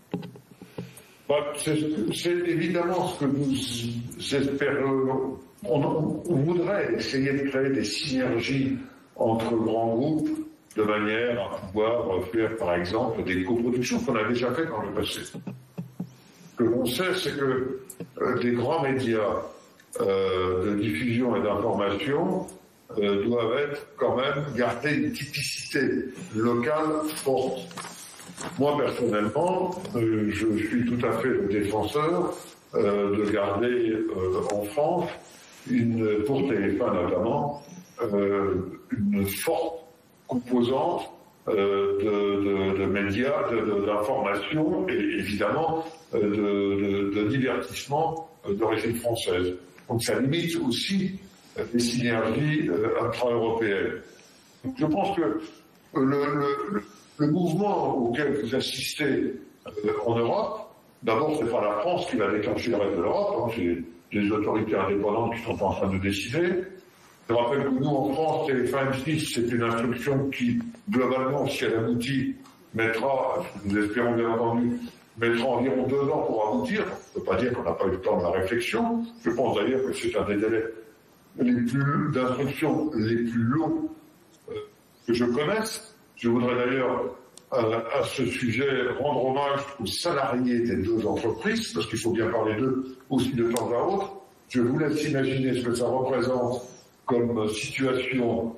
Bah, c'est, c'est évidemment ce que nous espérons. On, on, on voudrait essayer de créer des synergies entre grands groupes de manière à pouvoir faire, par exemple, des coproductions qu'on a déjà fait dans le passé. Ce que l'on sait, c'est que euh, des grands médias euh, de diffusion et d'information euh, doivent être quand même garder une typicité locale forte. Moi, personnellement, euh, je suis tout à fait le défenseur euh, de garder euh, en France, une, pour T F un notamment, euh, une forte composante euh, de, de, de médias, de, de, d'information et évidemment euh, de, de, de divertissement euh, d'origine française. Donc ça limite aussi euh, les synergies euh, intra-européennes. Donc je pense que euh, le, le, le mouvement auquel vous assistez euh, en Europe, d'abord c'est pas la France qui va déclencher le reste de l'Europe, hein, c'est des autorités indépendantes qui sont en train de décider. Je rappelle que nous, en France, T F un M six, c'est une instruction qui, globalement, si elle aboutit, mettra, nous espérons bien entendu, mettra environ deux ans pour aboutir. On ne peut pas dire qu'on n'a pas eu le temps de la réflexion. Je pense d'ailleurs que c'est un des délais les plus, d'instruction les plus longs euh, que je connaisse. Je voudrais d'ailleurs, à, à ce sujet, rendre hommage aux salariés des deux entreprises, parce qu'il faut bien parler d'eux aussi de temps à autre. Je vous laisse imaginer ce que ça représente comme situation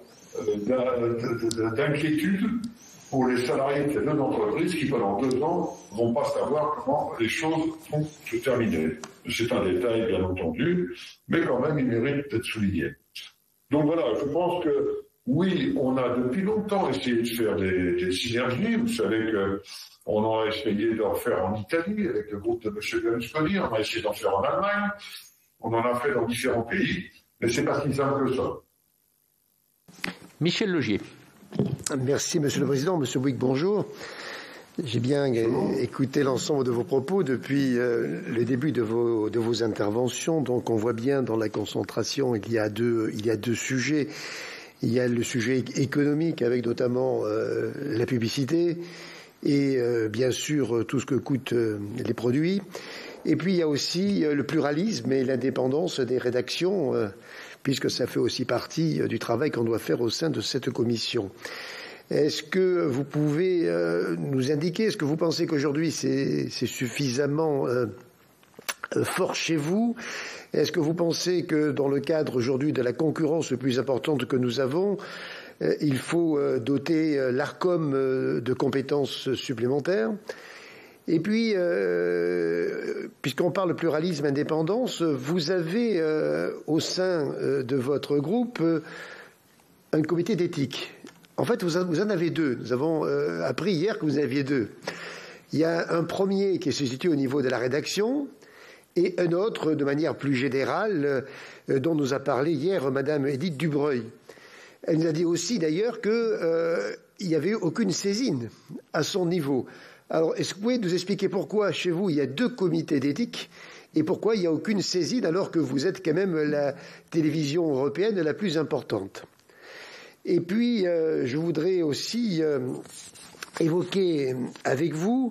euh, d'inquiétude pour les salariés de ces deux entreprises qui, pendant deux ans, ne vont pas savoir comment les choses vont se terminer. C'est un détail, bien entendu, mais quand même, il mérite d'être souligné. Donc voilà, je pense que, oui, on a depuis longtemps essayé de faire des, des synergies. Vous savez qu'on a essayé d'en faire en Italie, avec le groupe de M. Berlusconi, on a essayé d'en faire en Allemagne, on en a fait dans différents pays. Mais c'est pas si simple que ça. Michel Laugier. Merci, Monsieur le Président. Monsieur Bouygues, bonjour. J'ai bien bonjour. écouté l'ensemble de vos propos depuis euh, le début de vos, de vos interventions. Donc, on voit bien dans la concentration qu'il y a deux, il y a deux sujets. Il y a le sujet économique avec notamment euh, la publicité et euh, bien sûr tout ce que coûtent euh, les produits. Et puis il y a aussi le pluralisme et l'indépendance des rédactions, euh, puisque ça fait aussi partie euh, du travail qu'on doit faire au sein de cette commission. Est-ce que vous pouvez euh, nous indiquer, est-ce que vous pensez qu'aujourd'hui c'est, c'est suffisamment euh, fort chez vous ? Est-ce que vous pensez que dans le cadre aujourd'hui de la concurrence le plus importante que nous avons, euh, il faut euh, doter euh, l'ARCOM euh, de compétences supplémentaires ? Et puis, euh, puisqu'on parle de pluralisme, indépendance, vous avez euh, au sein euh, de votre groupe euh, un comité d'éthique. En fait, vous, vous en avez deux. Nous avons euh, appris hier que vous en aviez deux. Il y a un premier qui se situe au niveau de la rédaction et un autre, de manière plus générale, euh, dont nous a parlé hier Madame Édith Dubreuil. Elle nous a dit aussi d'ailleurs qu'il euh, n'y avait aucune saisine à son niveau. Alors, est-ce que vous pouvez nous expliquer pourquoi, chez vous, il y a deux comités d'éthique et pourquoi il n'y a aucune saisine alors que vous êtes quand même la télévision européenne la plus importante ? Et puis, euh, je voudrais aussi euh, évoquer avec vous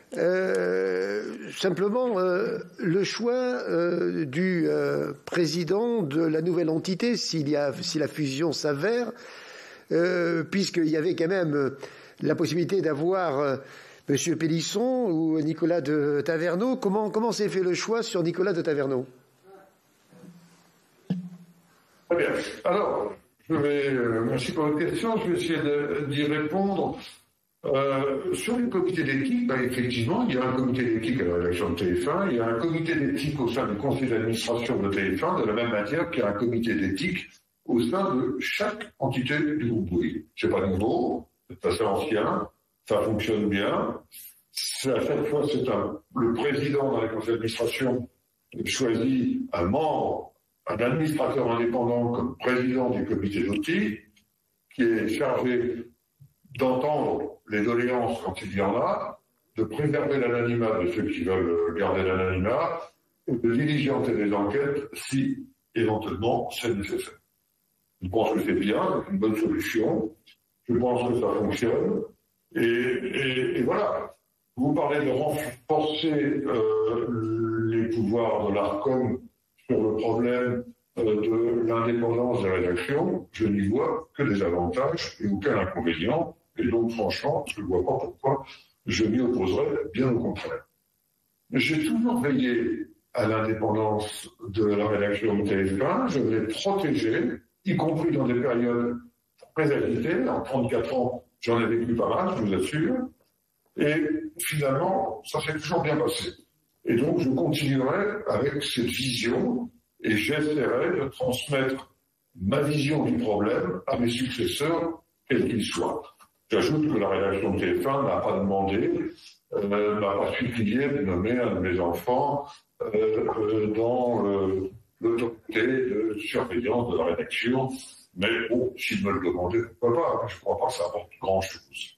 euh, simplement euh, le choix euh, du euh, président de la nouvelle entité, s'il y a, si la fusion s'avère, euh, puisqu'il y avait quand même la possibilité d'avoir... Euh, Monsieur Pélisson ou Nicolas de Taverneau. Comment, comment s'est fait le choix sur Nicolas de Taverneau? Très bien. Alors, je vais, euh, merci pour votre question. Je vais essayer d'y répondre. Euh, sur les comités d'éthique, ben, effectivement, il y a un comité d'éthique à la rédaction de T F un, il y a un comité d'éthique au sein du conseil d'administration de T F un, de la même manière qu'il y a un comité d'éthique au sein de chaque entité du groupe Bouygues. C'est pas nouveau, c'est assez ancien, ça fonctionne bien. C'est, à chaque fois, c'est un, le président dans les conseils d'administration choisit un membre, un administrateur indépendant comme président du comité d'outils, qui est chargé d'entendre les doléances quand il y en a, de préserver l'anonymat de ceux qui veulent garder l'anonymat, et de diligenter les enquêtes si, éventuellement, c'est nécessaire. Je pense que c'est bien, c'est une bonne solution. Je pense que ça fonctionne. Et, et, et voilà. Vous parlez de renforcer euh, les pouvoirs de l'ARCOM sur le problème euh, de l'indépendance des rédactions. Je n'y vois que des avantages et aucun inconvénient. Et donc, franchement, je ne vois pas pourquoi je m'y opposerais, bien au contraire. J'ai toujours veillé à l'indépendance de la rédaction de T F un. Je l'ai protégée, y compris dans des périodes très agitées. En trente-quatre ans, j'en ai vécu pas mal, je vous assure. Et finalement, ça s'est toujours bien passé. Et donc, je continuerai avec cette vision et j'essaierai de transmettre ma vision du problème à mes successeurs, quels qu'ils soient. J'ajoute que la rédaction de T F un n'a pas demandé, euh, n'a pas supplié de nommer un de mes enfants euh, euh, dans euh, l'autorité de surveillance de la rédaction. Mais bon, s'il me le demandait, pourquoi pas, je ne crois pas que ça apporte grand-chose.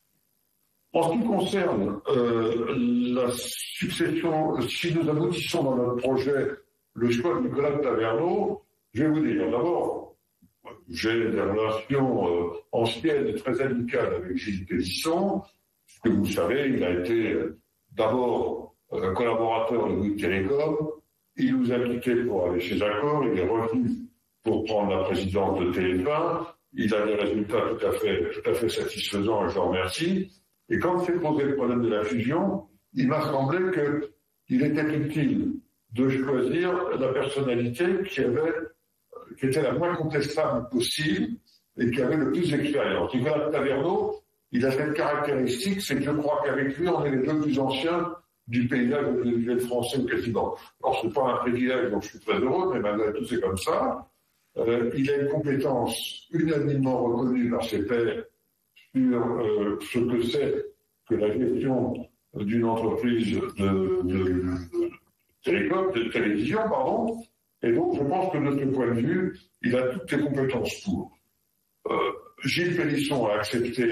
En ce qui concerne euh, la succession, si nous aboutissons dans notre projet le choix de Nicolas de Taverneau, je vais vous dire, d'abord, j'ai des relations euh, anciennes et très amicales avec Gilles Pélisson, que vous savez, il a été euh, d'abord euh, collaborateur de Bouygues Télécom, il nous a quittés pour aller chez Accor, il est revenu pour prendre la présidence de T F un, il a des résultats tout à fait, tout à fait satisfaisants et je le remercie. Et quand s'est posé le problème de la fusion, il m'a semblé qu'il était utile de choisir la personnalité qui avait, qui était la moins contestable possible et qui avait le plus d'expérience. Nicolas de Taverneau, il a cette caractéristique, c'est que je crois qu'avec lui, on est les deux plus anciens du paysage audiovisuel français au quasiment. Alors, c'est pas un privilège, donc je suis très heureux, mais malgré tout, c'est comme ça. Euh, il a une compétence unanimement reconnue par ses pairs sur euh, ce que c'est que la gestion d'une entreprise de, de, de télécom, de télévision, pardon. Et donc, je pense que de ce point de vue, il a toutes les compétences pour. Euh, Gilles Pélisson a accepté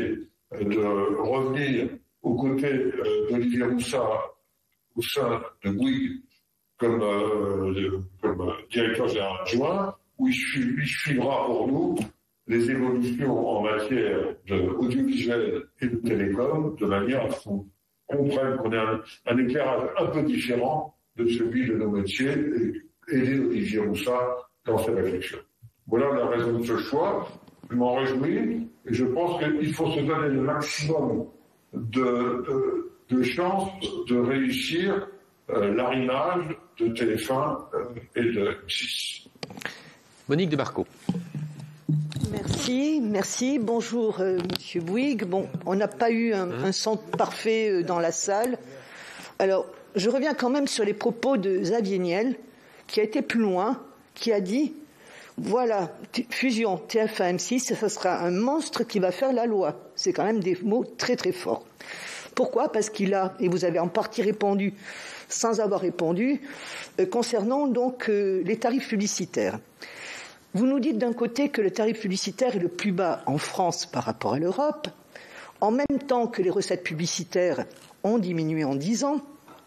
de revenir aux côtés euh, d'Olivier Roussat au sein de Bouygues comme, euh, de, comme euh, directeur général adjoint, où il, il suivra pour nous les évolutions en matière d'audiovisuel et de télécom, de manière à ce qu'on comprenne qu'on ait un, un éclairage un peu différent de celui de nos métiers et aider Olivier Roussat dans ses réflexions. Voilà la raison de ce choix. Je m'en réjouis et je pense qu'il faut se donner le maximum de, de, de chances de réussir euh, l'arrimage de T F un euh, et de M six. Monique de Marco. Merci, merci. Bonjour, euh, Monsieur Bouygues. Bon, on n'a pas eu un, un son parfait euh, dans la salle. Alors, je reviens quand même sur les propos de Xavier Niel, qui a été plus loin, qui a dit, voilà, t- fusion T F un M six, ça sera un monstre qui va faire la loi. C'est quand même des mots très très forts. Pourquoi ? Parce qu'il a, et vous avez en partie répondu, sans avoir répondu, euh, concernant donc euh, les tarifs publicitaires. Vous nous dites d'un côté que le tarif publicitaire est le plus bas en France par rapport à l'Europe, en même temps que les recettes publicitaires ont diminué en dix ans.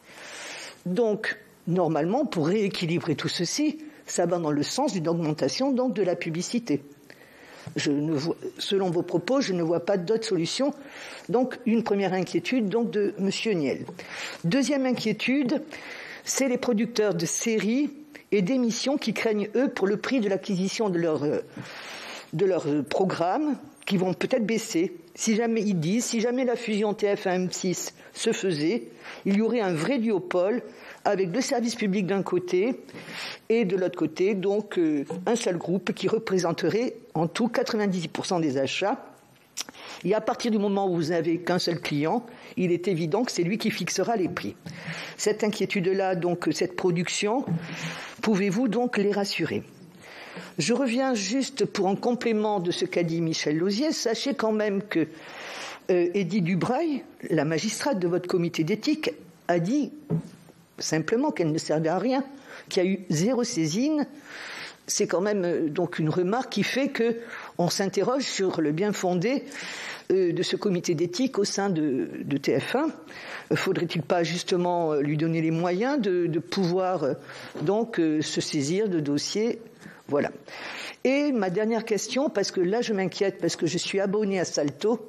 Donc, normalement, pour rééquilibrer tout ceci, ça va dans le sens d'une augmentation donc de la publicité. Je ne vois, selon vos propos, je ne vois pas d'autre solution. Donc, une première inquiétude donc de M. Niel. Deuxième inquiétude, c'est les producteurs de séries et d'émissions qui craignent, eux, pour le prix de l'acquisition de leur, de leur programme, qui vont peut-être baisser. Si jamais ils disent, si jamais la fusion T F un M six se faisait, il y aurait un vrai duopole avec deux services publics d'un côté et de l'autre côté, donc euh, un seul groupe qui représenterait en tout quatre-vingt-dix pour cent des achats. Et à partir du moment où vous n'avez qu'un seul client, il est évident que c'est lui qui fixera les prix. Cette inquiétude-là, donc cette production, pouvez-vous donc les rassurer ? Je reviens juste pour un complément de ce qu'a dit Michel Lauzier. Sachez quand même que euh, Edith Dubreuil, la magistrate de votre comité d'éthique, a dit simplement qu'elle ne servait à rien, qu'il y a eu zéro saisine. C'est quand même euh, donc une remarque qui fait que on s'interroge sur le bien fondé euh, de ce comité d'éthique au sein de, de T F un. Euh, faudrait-il pas justement euh, lui donner les moyens de, de pouvoir euh, donc euh, se saisir de dossiers? Voilà. Et ma dernière question, parce que là je m'inquiète, parce que je suis abonné à Salto,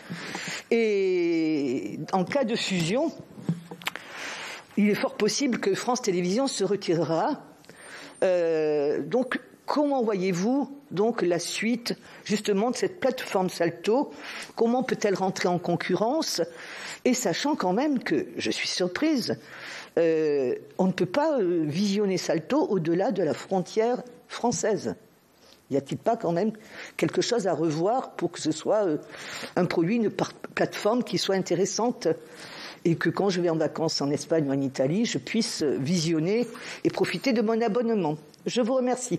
et en cas de fusion, il est fort possible que France Télévisions se retirera. Euh, donc, comment voyez-vous donc la suite justement de cette plateforme Salto? Comment peut-elle rentrer en concurrence? Et sachant quand même que, je suis surprise, euh, on ne peut pas euh, visionner Salto au-delà de la frontière française. Y a-t-il pas quand même quelque chose à revoir pour que ce soit euh, un produit, une plateforme qui soit intéressante et que quand je vais en vacances en Espagne ou en Italie, je puisse visionner et profiter de mon abonnement? Je vous remercie.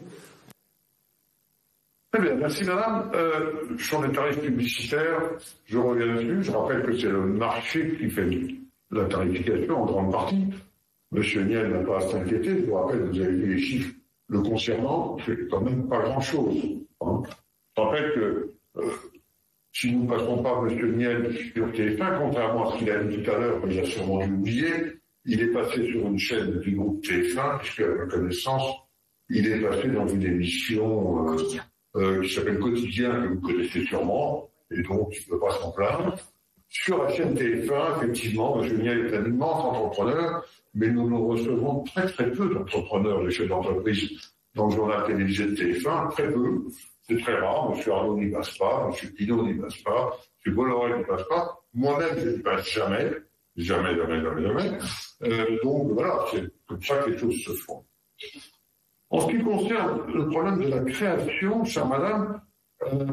Très bien, merci madame. Euh, sur les tarifs publicitaires, je reviens dessus. Je rappelle que c'est le marché qui fait la tarification en grande partie. Monsieur Niel n'a pas à s'inquiéter. Je vous rappelle, vous avez vu les chiffres le concernant, c'est quand même pas grand-chose. Hein. Je rappelle que euh, si nous ne passons pas Monsieur Niel sur T F un, contrairement à ce qu'il a dit tout à l'heure, mais il a sûrement dû oublier, il est passé sur une chaîne du groupe T F un, puisque à ma connaissance, il est passé dans une émission euh, euh, qui s'appelle Quotidien, que vous connaissez sûrement, et donc il ne peut pas s'en plaindre. Sur la chaîne T F un, effectivement, M. Niel est un immense entrepreneur, mais nous nous recevons très très peu d'entrepreneurs, de chefs d'entreprise dans le journal télévisé de T F un, très peu. C'est très rare. M. Arnaud n'y passe pas, M. Pinault n'y passe pas, M. Bolloré n'y passe pas. Moi-même, je n'y passe jamais. Jamais, jamais, jamais, jamais. Euh, donc voilà, c'est comme ça que les choses se font. En ce qui concerne le problème de la création, chère madame, euh,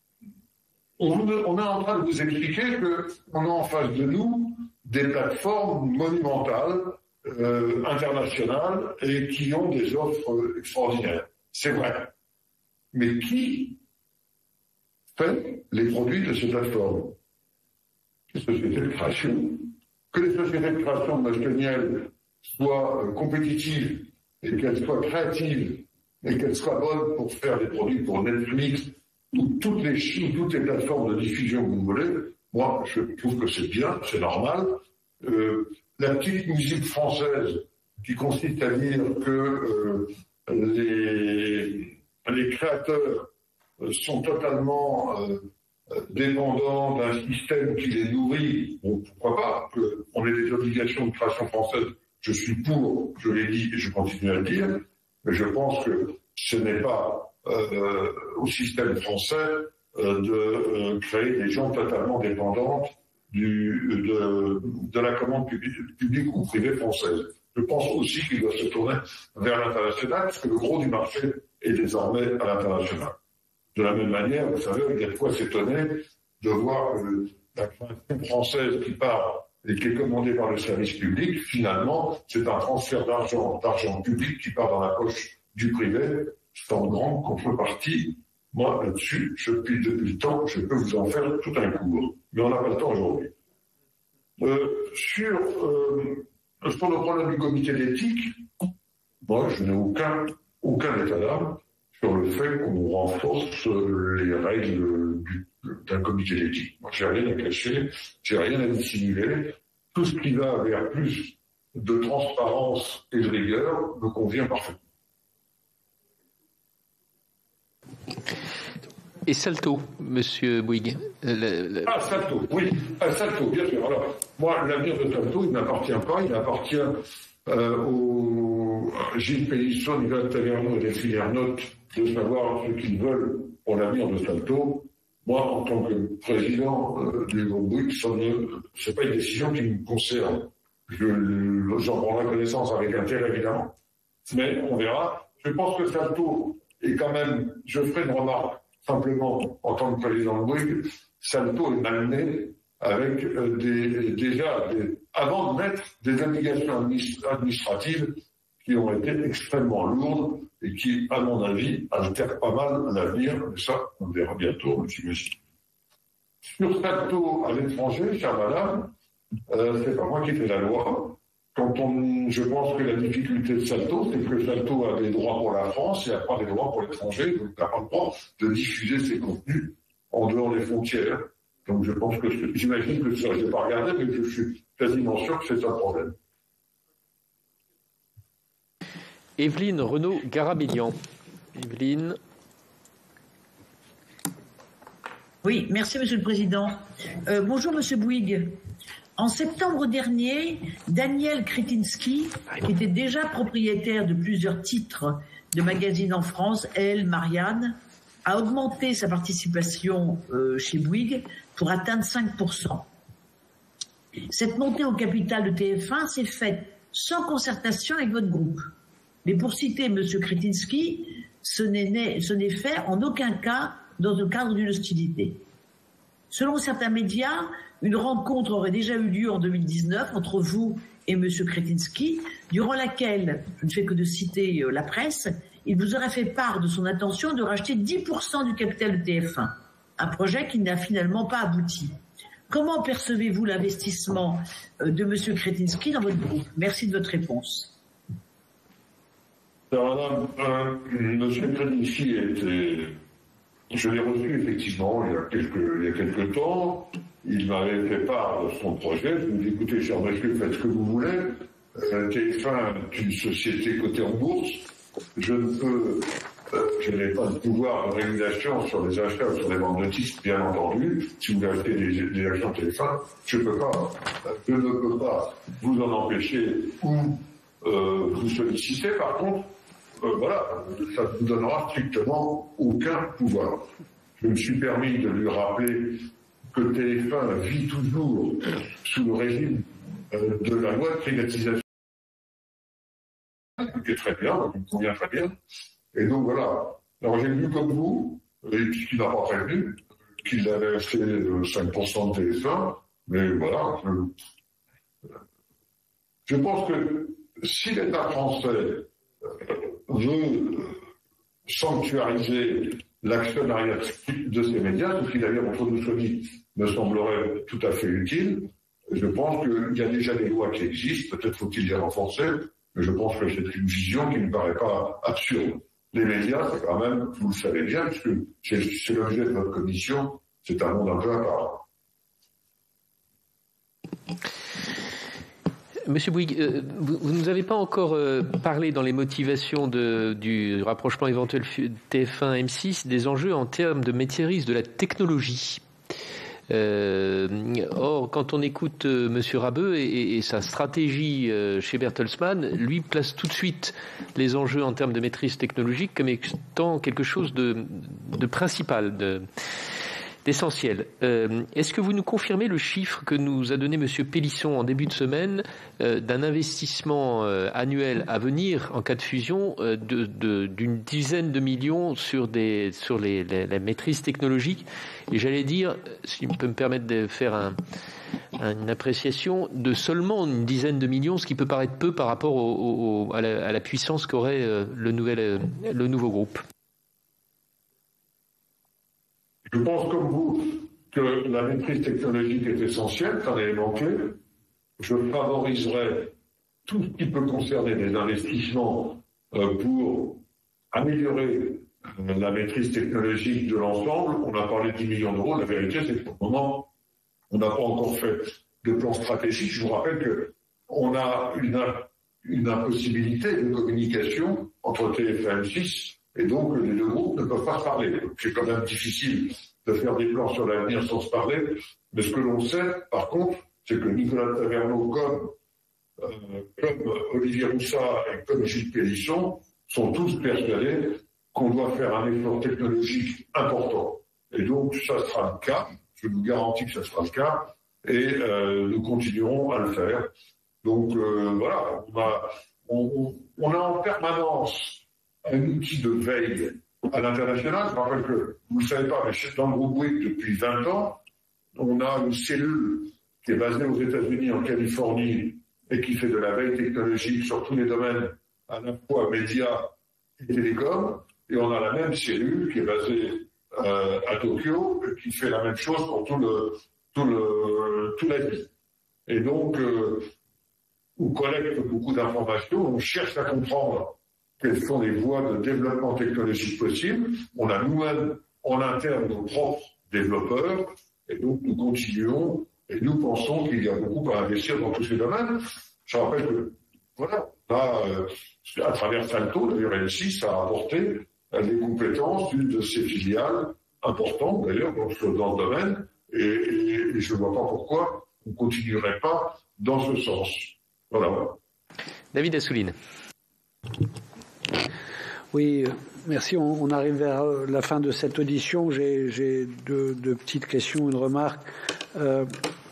on, on est en train de vous expliquer qu'on a en face de nous des plateformes monumentales, euh, internationales, et qui ont des offres extraordinaires. C'est vrai. Mais qui fait les produits de ces plateformes? Les sociétés de création. Que les sociétés de création de M. Niel soient euh, compétitives et qu'elles soient créatives et qu'elles soient bonnes pour faire des produits pour Netflix ou toutes les ou toutes les plateformes de diffusion que vous voulez, moi je trouve que c'est bien, c'est normal. Euh, la petite musique française qui consiste à dire que euh, les, les créateurs sont totalement euh, dépendants d'un système qui les nourrit, bon, pourquoi pas, qu'on ait des obligations de création française, je suis pour, je l'ai dit et je continue à le dire, mais je pense que ce n'est pas euh, au système français euh, de euh, créer des gens totalement dépendants du, de, de la commande publique, publique ou privée française. Je pense aussi qu'il doit se tourner vers l'international, parce que le gros du marché est désormais à l'international. De la même manière, vous savez, il y a de quoi s'étonner de voir que la création française qui part et qui est commandée par le service public, finalement, c'est un transfert d'argent, d'argent public qui part dans la poche du privé, sans grande contrepartie. Moi, là-dessus, je, depuis, depuis le temps, je peux vous en faire tout un cours. Mais on n'a pas le temps aujourd'hui. Euh, sur, euh, sur le problème du comité d'éthique, moi, je n'ai aucun, aucun état d'âme sur le fait qu'on renforce les règles du, d'un comité d'éthique. Moi, j'ai rien à cacher, j'ai rien à dissimuler. Tout ce qui va vers plus de transparence et de rigueur me convient parfaitement. Et Salto, Monsieur Bouygues. Le, le... Ah, Salto, oui. Ah, Salto, bien sûr. Alors, moi, l'avenir de Salto, il ne m'appartient pas. Il appartient euh, au Gilles Pélisson, Yvan Taverneau et les filières notes de savoir ce qu'ils veulent pour l'avenir de Salto. moi, en tant que président euh, du groupe Bouygues, ce n'est pas une décision qui me concerne. Je, j'en prendrai connaissance avec intérêt, évidemment. Mais on verra. Je pense que Salto est quand même, je ferai une remarque simplement en tant que président de Bouygues, Salto est mal né avec euh, des, déjà, des, avant de mettre des obligations administratives qui ont été extrêmement lourdes et qui, à mon avis, altèrent pas mal l'avenir. Mais ça, on verra bientôt, j'imagine. Sur Salto à l'étranger, chère madame, euh, c'est pas moi qui fais la loi. Quand on, je pense que la difficulté de Salto, c'est que Salto a des droits pour la France et n'a pas des droits pour l'étranger, donc n'a pas le droit de diffuser ses contenus en dehors des frontières. Donc je pense que, j'imagine que ça, je n'ai pas regardé, mais je suis quasiment sûr que c'est un problème. Evelyne Renaud-Garabédian. Evelyne. Oui, merci Monsieur le Président. Euh, bonjour Monsieur Bouygues. En septembre dernier, Daniel Kretinsky, qui était déjà propriétaire de plusieurs titres de magazines en France, Elle, Marianne, a augmenté sa participation euh, chez Bouygues pour atteindre cinq pour cent. Cette montée au capital de T F un s'est faite sans concertation avec votre groupe. Mais pour citer M. Kretinsky, ce n'est fait en aucun cas dans le cadre d'une hostilité. Selon certains médias, une rencontre aurait déjà eu lieu en deux mille dix-neuf entre vous et M. Kretinsky, durant laquelle, je ne fais que de citer la presse, il vous aurait fait part de son intention de racheter dix pour cent du capital de T F un, un projet qui n'a finalement pas abouti. Comment percevez-vous l'investissement de M. Kretinsky dans votre groupe? Merci de votre réponse. Alors, madame, euh, M. Kretinsky était... Je l'ai reçu effectivement il y a quelques, il y a quelques temps. Il m'avait fait part de son projet. Je me dis, écoutez, cher monsieur, faites ce que vous voulez. Euh, T F un est une société cotée en bourse. Je ne peux, euh, je n'ai pas de pouvoir de régulation sur les achats ou sur les ventes de titres, bien entendu. Si vous voulez acheter des, des actions T F un, je ne peux pas. Je ne peux pas vous en empêcher ou euh, vous solliciter. Par contre, Euh, voilà, ça ne vous donnera strictement aucun pouvoir. Je me suis permis de lui rappeler que T F un vit toujours sous le régime euh, de la loi de privatisation, qui est très bien, qui me convient très bien. Et donc voilà. Alors j'ai vu comme vous, et puisqu'il n'a pas prévenu, qu'il avait acheté cinq pour cent de T F un, mais voilà. Je, je pense que si l'État français veut sanctuariser l'actionnariat de ces médias, ce qui d'ailleurs, entre nous soit dit, me semblerait tout à fait utile. Je pense qu'il y a déjà des lois qui existent, peut-être faut-il les renforcer, mais je pense que c'est une vision qui ne me paraît pas absurde. Les médias, c'est quand même, vous le savez bien, puisque c'est l'objet de notre commission, c'est un monde un peu à part. Monsieur Bouygues, euh, vous, vous ne nous avez pas encore euh, parlé dans les motivations de, du rapprochement éventuel T F un M six des enjeux en termes de maîtrise de la technologie. Euh, or, quand on écoute euh, Monsieur Rabeux et, et, et sa stratégie euh, chez Bertelsmann, lui place tout de suite les enjeux en termes de maîtrise technologique comme étant quelque chose de, de principal, de d'essentiel. Euh, est-ce que vous nous confirmez le chiffre que nous a donné Monsieur Pélisson en début de semaine euh, d'un investissement euh, annuel à venir en cas de fusion euh, de, de, d'une dizaine de millions sur, des, sur les, les, la maîtrise technologique? Et j'allais dire, si je peux me permettre de faire un, un, une appréciation, de seulement une dizaine de millions, ce qui peut paraître peu par rapport au, au, à, la, à la puissance qu'aurait euh, le, nouvel, euh, le nouveau groupe. Je pense comme vous que la maîtrise technologique est essentielle, c'est un élément clé. Je favoriserai tout ce qui peut concerner des investissements euh, pour améliorer euh, la maîtrise technologique de l'ensemble. On a parlé de dix millions d'euros. La vérité, c'est que pour le moment, on n'a pas encore fait de plan stratégique. Je vous rappelle qu'on a une, une impossibilité de communication entre T F un et M six. Et donc, les deux groupes ne peuvent pas se parler. C'est quand même difficile de faire des plans sur l'avenir sans se parler. Mais ce que l'on sait, par contre, c'est que Nicolas Taverneau, comme, euh, comme Olivier Roussat et comme Gilles Pélisson, sont tous persuadés qu'on doit faire un effort technologique important. Et donc, ça sera le cas. Je vous garantis que ça sera le cas. Et euh, nous continuerons à le faire. Donc, euh, voilà, on a, on, on a en permanence un outil de veille à l'international. Je rappelle que, vous ne le savez pas, mais dans le groupe Bouygues, depuis vingt ans, on a une cellule qui est basée aux États-Unis, en Californie, et qui fait de la veille technologique sur tous les domaines, à la fois médias et télécoms. Et on a la même cellule qui est basée euh, à Tokyo, qui fait la même chose pour tout le, tout le, tout la vie. Et donc, euh, on collecte beaucoup d'informations, on cherche à comprendre quelles sont les voies de développement technologique possibles. On a nous-mêmes en interne nos propres développeurs, et donc nous continuons, et nous pensons qu'il y a beaucoup à investir dans tous ces domaines. Je rappelle que, voilà, là, euh, à travers Salto, d'ailleurs, L six a apporté euh, des compétences d'une de ses filiales, importantes d'ailleurs, dans, dans le domaine, et, et, et je ne vois pas pourquoi on ne continuerait pas dans ce sens. Voilà. David Assouline. Oui, merci. On, on arrive vers la fin de cette audition. J'ai, j'ai deux, deux petites questions, une remarque. Euh,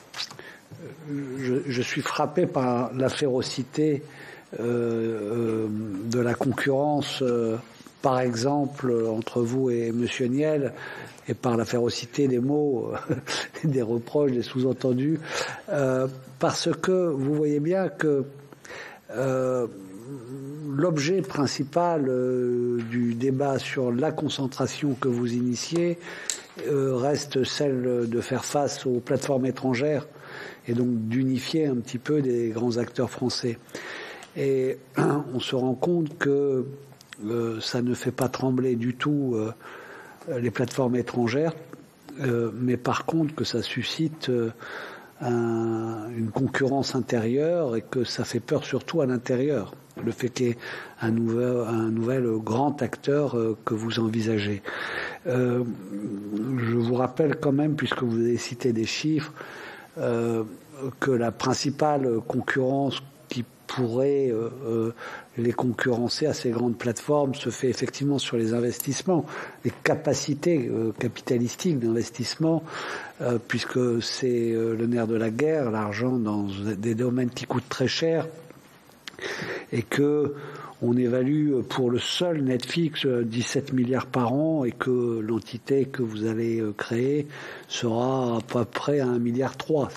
je, je suis frappé par la férocité euh, euh, de la concurrence, euh, par exemple, entre vous et Monsieur Niel, et par la férocité des mots, des reproches, des sous-entendus, euh, parce que vous voyez bien que euh, l'objet principal euh, du débat sur la concentration que vous initiez euh, reste celle de faire face aux plateformes étrangères et donc d'unifier un petit peu des grands acteurs français. Et on se rend compte que euh, ça ne fait pas trembler du tout euh, les plateformes étrangères, euh, mais par contre que ça suscite euh, un, une concurrence intérieure et que ça fait peur surtout à l'intérieur. Le fait qu'il y ait un nouvel, un nouvel grand acteur euh, que vous envisagez. Euh, je vous rappelle quand même, puisque vous avez cité des chiffres, euh, que la principale concurrence qui pourrait euh, euh, les concurrencer à ces grandes plateformes se fait effectivement sur les investissements, les capacités euh, capitalistiques d'investissement, euh, puisque c'est euh, le nerf de la guerre, l'argent dans des domaines qui coûtent très cher, et que on évalue pour le seul Netflix dix-sept milliards par an, et que l'entité que vous allez créer sera à peu près à un milliard trois.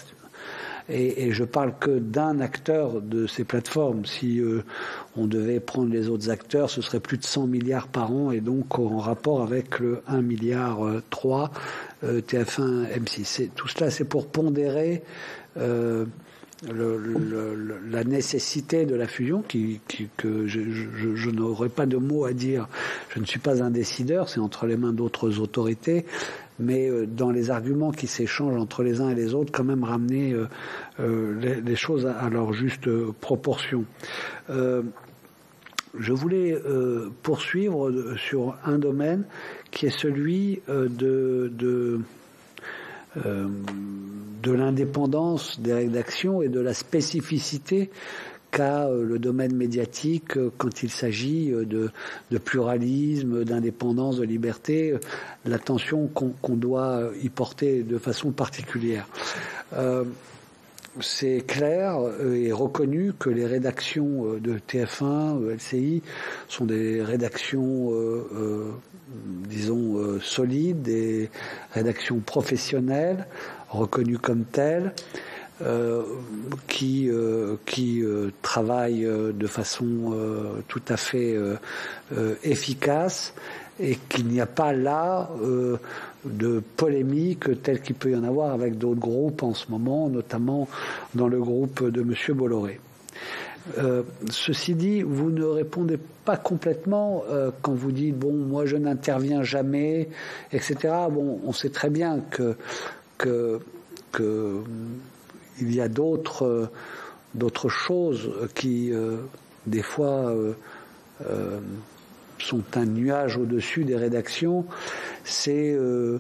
Et, et je parle que d'un acteur de ces plateformes. Si euh, on devait prendre les autres acteurs, ce serait plus de cent milliards par an, et donc en rapport avec le un milliard trois euh, T F un M six. C'est, tout cela, c'est pour pondérer euh, le, le, le, la nécessité de la fusion, qui, qui, que je, je, je n'aurais pas de mots à dire. Je ne suis pas un décideur, c'est entre les mains d'autres autorités. Mais dans les arguments qui s'échangent entre les uns et les autres, quand même ramener euh, euh, les, les choses à, à leur juste euh, proportion. Euh, je voulais euh, poursuivre sur un domaine qui est celui euh, de, de, euh, de l'indépendance des rédactions et de la spécificité qu'a le domaine médiatique quand il s'agit de, de pluralisme, d'indépendance, de liberté, l'attention qu'on, qu'on doit y porter de façon particulière. Euh, c'est clair et reconnu que les rédactions de T F un, L C I, sont des rédactions, euh, euh, disons, euh, solides, des rédactions professionnelles, reconnues comme telles, Euh, qui euh, qui euh, travaillent euh, de façon euh, tout à fait euh, euh, efficace, et qu'il n'y a pas là euh, de polémique telle qu'il peut y en avoir avec d'autres groupes en ce moment, notamment dans le groupe de Monsieur Bolloré. Euh, ceci dit, vous ne répondez pas complètement euh, quand vous dites bon, moi je n'interviens jamais, et cetera. Bon, on sait très bien que que que il y a d'autres euh, d'autres choses qui euh, des fois euh, euh, sont un nuage au-dessus des rédactions. C'est euh,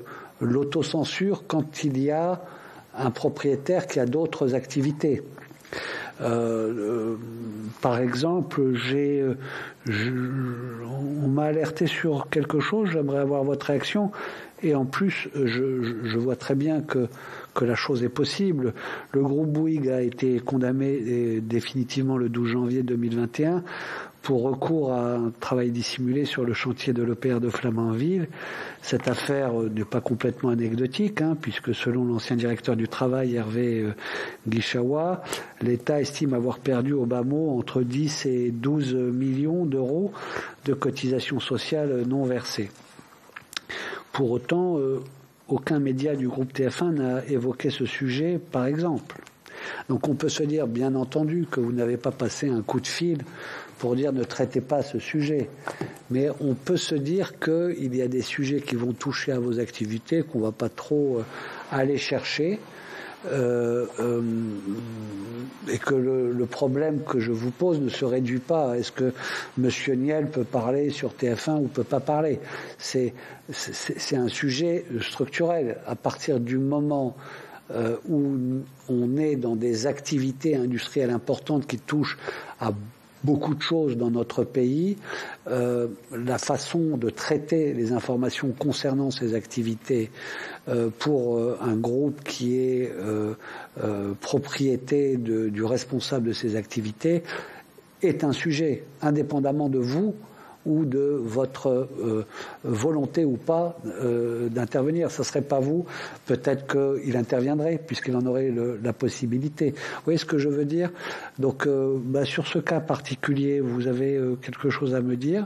l'autocensure quand il y a un propriétaire qui a d'autres activités. Euh, par exemple, j'ai, je, on m'a alerté sur quelque chose, j'aimerais avoir votre réaction, et en plus, je, je vois très bien que, que la chose est possible. Le groupe Bouygues a été condamné définitivement le douze janvier deux mille vingt et un pour recours à un travail dissimulé sur le chantier de l'E P R de Flamanville. Cette affaire n'est pas complètement anecdotique, hein, puisque selon l'ancien directeur du travail, Hervé Guichawa, l'État estime avoir perdu au bas mot entre dix et douze millions d'euros de cotisations sociales non versées. Pour autant, euh, aucun média du groupe T F un n'a évoqué ce sujet, par exemple. Donc on peut se dire, bien entendu, que vous n'avez pas passé un coup de fil pour dire ne traitez pas ce sujet. Mais on peut se dire qu'il y a des sujets qui vont toucher à vos activités, qu'on ne va pas trop euh, aller chercher, euh, euh, et que le, le problème que je vous pose ne se réduit pas à est-ce que M. Niel peut parler sur T F un ou peut pas parler. C'est, c'est, c'est un sujet structurel. À partir du moment euh, où on est dans des activités industrielles importantes qui touchent à beaucoup de choses dans notre pays, euh, la façon de traiter les informations concernant ces activités euh, pour euh, un groupe qui est euh, euh, propriété de, du responsable de ces activités est un sujet, indépendamment de vous ou de votre euh, volonté ou pas euh, d'intervenir. Ce ne serait pas vous, peut-être qu'il interviendrait, puisqu'il en aurait le, la possibilité. Vous voyez ce que je veux dire? Donc, euh, bah, sur ce cas particulier, vous avez euh, quelque chose à me dire?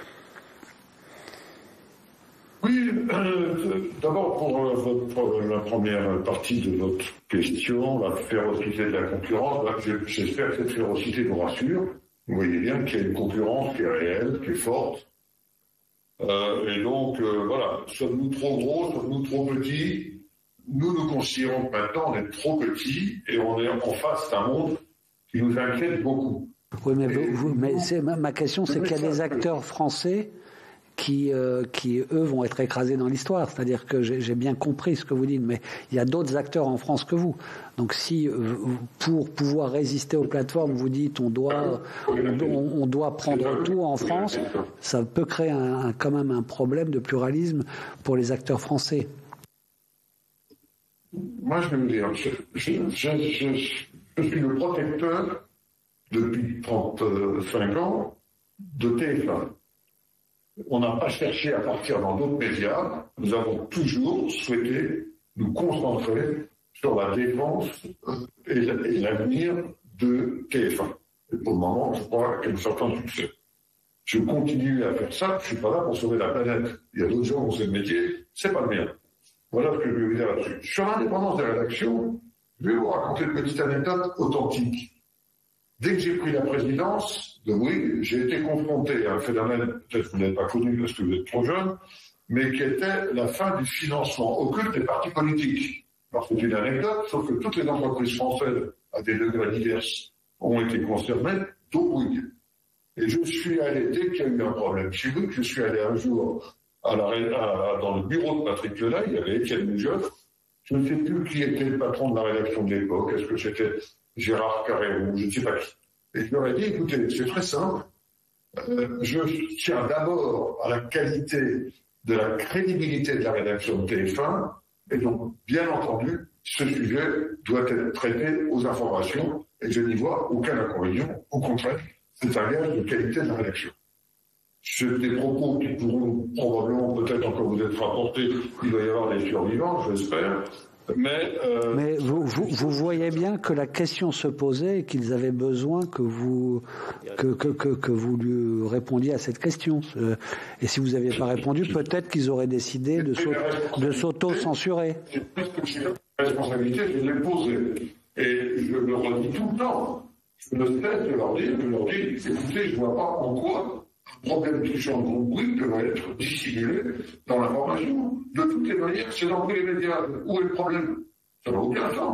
Oui, euh, d'abord pour, euh, votre, pour la première partie de votre question, la férocité de la concurrence, bah, j'espère que cette férocité vous rassure. Vous voyez bien qu'il y a une concurrence qui est réelle, qui est forte. Euh, et donc, euh, voilà, sommes-nous trop gros, sommes-nous trop petits? Nous nous considérons que maintenant on est trop petits et on est en face d'un monde qui nous inquiète beaucoup. Oui, mais, vous, vous, mais c'est, ma, ma question, c'est qu'il y a des acteurs français qui, euh, qui, eux, vont être écrasés dans l'histoire. C'est-à-dire que j'ai, j'ai bien compris ce que vous dites, mais il y a d'autres acteurs en France que vous. Donc si, euh, pour pouvoir résister aux plateformes, vous dites on doit, on, on doit prendre tout en France, ça peut créer un, un, quand même un problème de pluralisme pour les acteurs français. Moi, je vais vous dire, je, je, je, je, je suis le protecteur, depuis trente-cinq ans, de T F un. On n'a pas cherché à partir dans d'autres médias. Nous avons toujours souhaité nous concentrer sur la défense et l'avenir de T F un. Et pour le moment, je crois qu'il y a un certain succès. Je continue à faire ça. Je suis pas là pour sauver la planète. Il y a d'autres gens qui ont ce métier. C'est pas le mien. Voilà ce que je vais vous dire là-dessus. Sur l'indépendance des rédactions, je vais vous raconter une petite anecdote authentique. Dès que j'ai pris la présidence de Bouygues, j'ai été confronté à un phénomène, peut-être que vous n'avez pas connu parce que vous êtes trop jeune, mais qui était la fin du financement occulte des partis politiques. Alors c'est une anecdote, sauf que toutes les entreprises françaises, à des degrés divers, ont été concernées, dont Bouygues. Et je suis allé, dès qu'il y a eu un problème chez Bouygues, je suis allé un jour à la, à, dans le bureau de Patrick Lelay, il y avait Étienne Moujoff, je ne sais plus qui était le patron de la rédaction de l'époque, est-ce que c'était Gérard Carrérou, je ne sais pas qui. Et je leur ai dit, écoutez, c'est très simple, euh, je tiens d'abord à la qualité de la crédibilité de la rédaction de T F un, et donc, bien entendu, ce sujet doit être traité aux informations, et je n'y vois aucun inconvénient, au contraire, c'est un gage de qualité de la rédaction. C'est des propos qui pourront probablement, peut-être encore vous être rapportés, il va y avoir des survivants, j'espère. Mais, euh, Mais vous, vous, vous voyez bien que la question se posait et qu'ils avaient besoin que vous, que, que, que, que vous lui répondiez à cette question. Et si vous n'aviez pas répondu, peut-être qu'ils auraient décidé de, de s'auto-censurer. Puisque j'ai la responsabilité, je l'ai posée. Et je le redis tout le temps. Je ne cesse de leur dire, je leur dis, écoutez, je ne vois pas en quoi un problème touchant le groupe Bouygues peut être dissimulé dans l'information. De toutes les manières, c'est dans tous les médias. Où est le problème? Ça n'a aucun sens.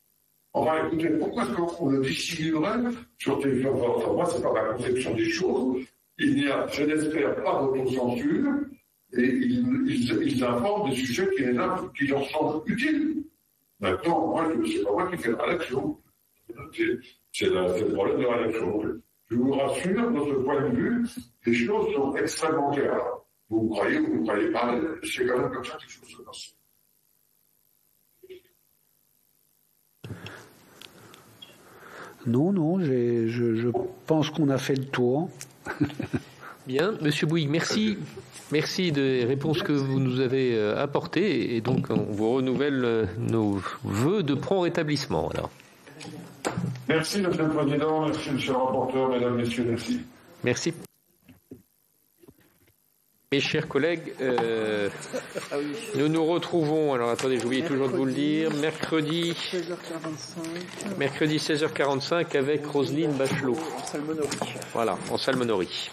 Enfin, écoutez, pourquoi est-ce qu'on le dissimulerait sur T F un? Pour moi, c'est pas la conception des choses. Il n'y a, je l'espère, pas d'autocensure, et ils, ils, ils informent des sujets qui, les, qui leur semblent utiles. Maintenant, moi, c'est pas moi qui fais la rédaction. C'est le, le problème de la rédaction. Je vous rassure, de ce point de vue, les choses sont extrêmement claires. Vous me croyez ou vous ne me croyez pas, c'est quand même comme ça que les choses se passent. Non, non, j'ai, je, je pense qu'on a fait le tour. Bien, Monsieur Bouygues, merci. Merci des réponses que vous nous avez apportées. Et donc, on vous renouvelle nos vœux de prompt rétablissement. Alors. Merci, Monsieur le Président. Merci, Monsieur le rapporteur. Mesdames, Messieurs, merci. Merci. Mes chers collègues, euh, nous nous retrouvons, alors attendez, j'oublie toujours de vous le dire, mercredi, mercredi seize heures quarante-cinq avec Roselyne Bachelot. Voilà, en Salmonnerie.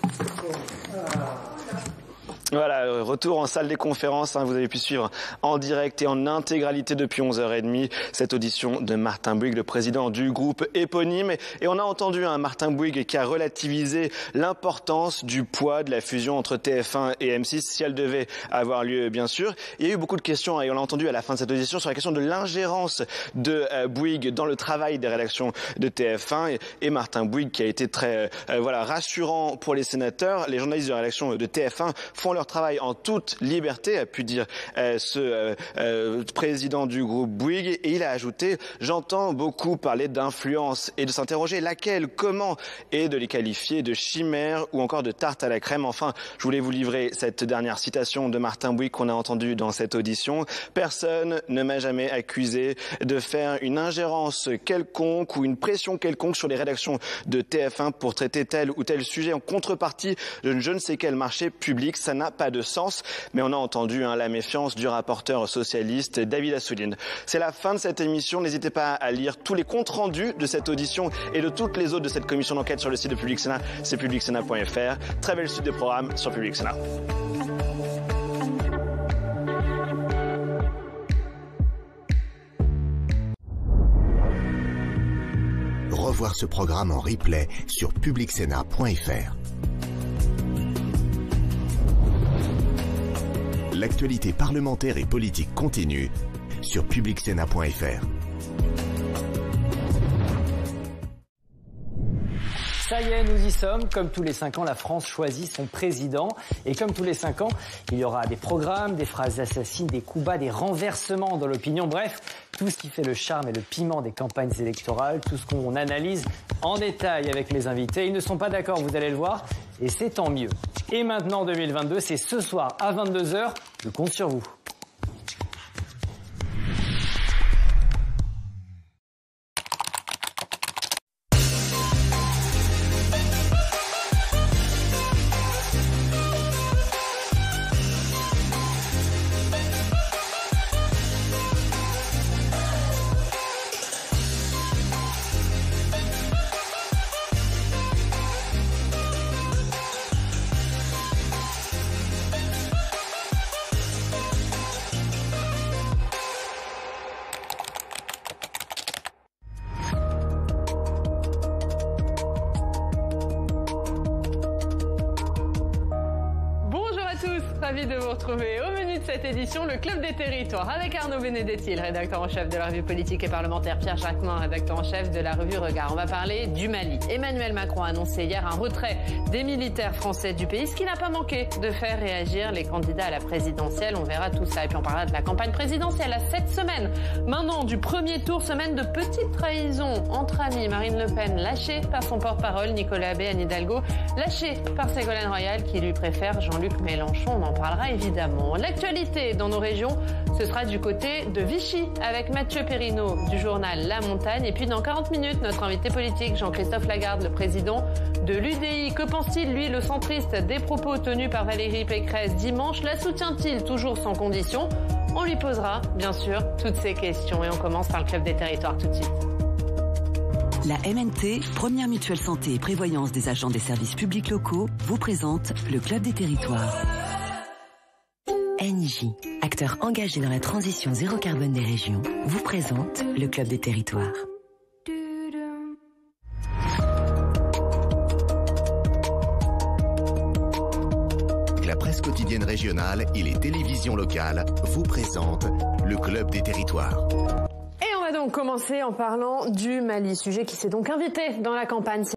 Voilà, retour en salle des conférences, hein, vous avez pu suivre en direct et en intégralité depuis onze heures trente cette audition de Martin Bouygues, le président du groupe éponyme. Et on a entendu hein, Martin Bouygues qui a relativisé l'importance du poids de la fusion entre T F un et M six, si elle devait avoir lieu, bien sûr. Il y a eu beaucoup de questions, hein, et on l'a entendu à la fin de cette audition, sur la question de l'ingérence de euh, Bouygues dans le travail des rédactions de T F un. Et, et Martin Bouygues qui a été très euh, voilà, rassurant pour les sénateurs. Les journalistes de rédaction de T F un font leur travail en toute liberté, a pu dire euh, ce euh, euh, président du groupe Bouygues, et il a ajouté « J'entends beaucoup parler d'influence et de s'interroger laquelle, comment, et de les qualifier de chimère ou encore de tarte à la crème. » Enfin, je voulais vous livrer cette dernière citation de Martin Bouygues qu'on a entendue dans cette audition. « Personne ne m'a jamais accusé de faire une ingérence quelconque ou une pression quelconque sur les rédactions de T F un pour traiter tel ou tel sujet en contrepartie de je ne sais quel marché public. Ça n'a pas de sens. » Mais on a entendu hein, la méfiance du rapporteur socialiste David Assouline. C'est la fin de cette émission. N'hésitez pas à lire tous les comptes rendus de cette audition et de toutes les autres de cette commission d'enquête sur le site de Public Sénat, c'est public sénat point f r. Très belle suite de programmes sur Public Sénat. Revoir ce programme en replay sur public sénat point f r. L'actualité parlementaire et politique continue sur public sénat point f r. Ça y est, nous y sommes. Comme tous les cinq ans, la France choisit son président. Et comme tous les cinq ans, il y aura des programmes, des phrases assassines, des coups bas, des renversements dans l'opinion. Bref, tout ce qui fait le charme et le piment des campagnes électorales, tout ce qu'on analyse en détail avec les invités. Ils ne sont pas d'accord, vous allez le voir, et c'est tant mieux. Et maintenant, deux mille vingt-deux, c'est ce soir à vingt-deux heures. Je compte sur vous. Ravi de vous retrouver au menu de cette édition, le Club des Territoires, avec Arnaud Benedetti, le rédacteur en chef de la revue politique et parlementaire, Pierre Jacquemin, rédacteur en chef de la revue Regard. On va parler du Mali. Emmanuel Macron a annoncé hier un retrait des militaires français du pays, ce qui n'a pas manqué de faire réagir les candidats à la présidentielle. On verra tout ça. Et puis on parlera de la campagne présidentielle à sept semaines maintenant du premier tour, semaine de petite trahison entre amis. Marine Le Pen lâchée par son porte-parole, Nicolas Bay, Anne Hidalgo lâchée par Ségolène Royal qui lui préfère Jean-Luc Mélenchon. On en parlera évidemment. L'actualité dans nos régions, ce sera du côté de Vichy avec Mathieu Perrineau du journal La Montagne. Et puis dans quarante minutes, notre invité politique Jean-Christophe Lagarde, le président de l'U D I. Que pense-t-il, lui, le centriste, des propos tenus par Valérie Pécresse dimanche? La soutient-il toujours sans condition? On lui posera, bien sûr, toutes ces questions. Et on commence par le Club des Territoires tout de suite. La M N T, première mutuelle santé et prévoyance des agents des services publics locaux, vous présente le Club des Territoires. N J, acteur engagé dans la transition zéro carbone des régions, vous présente le Club des Territoires. La presse quotidienne régionale et les télévisions locales vous présentent le Club des Territoires. va donc commencer en parlant du Mali, sujet qui s'est donc invité dans la campagne.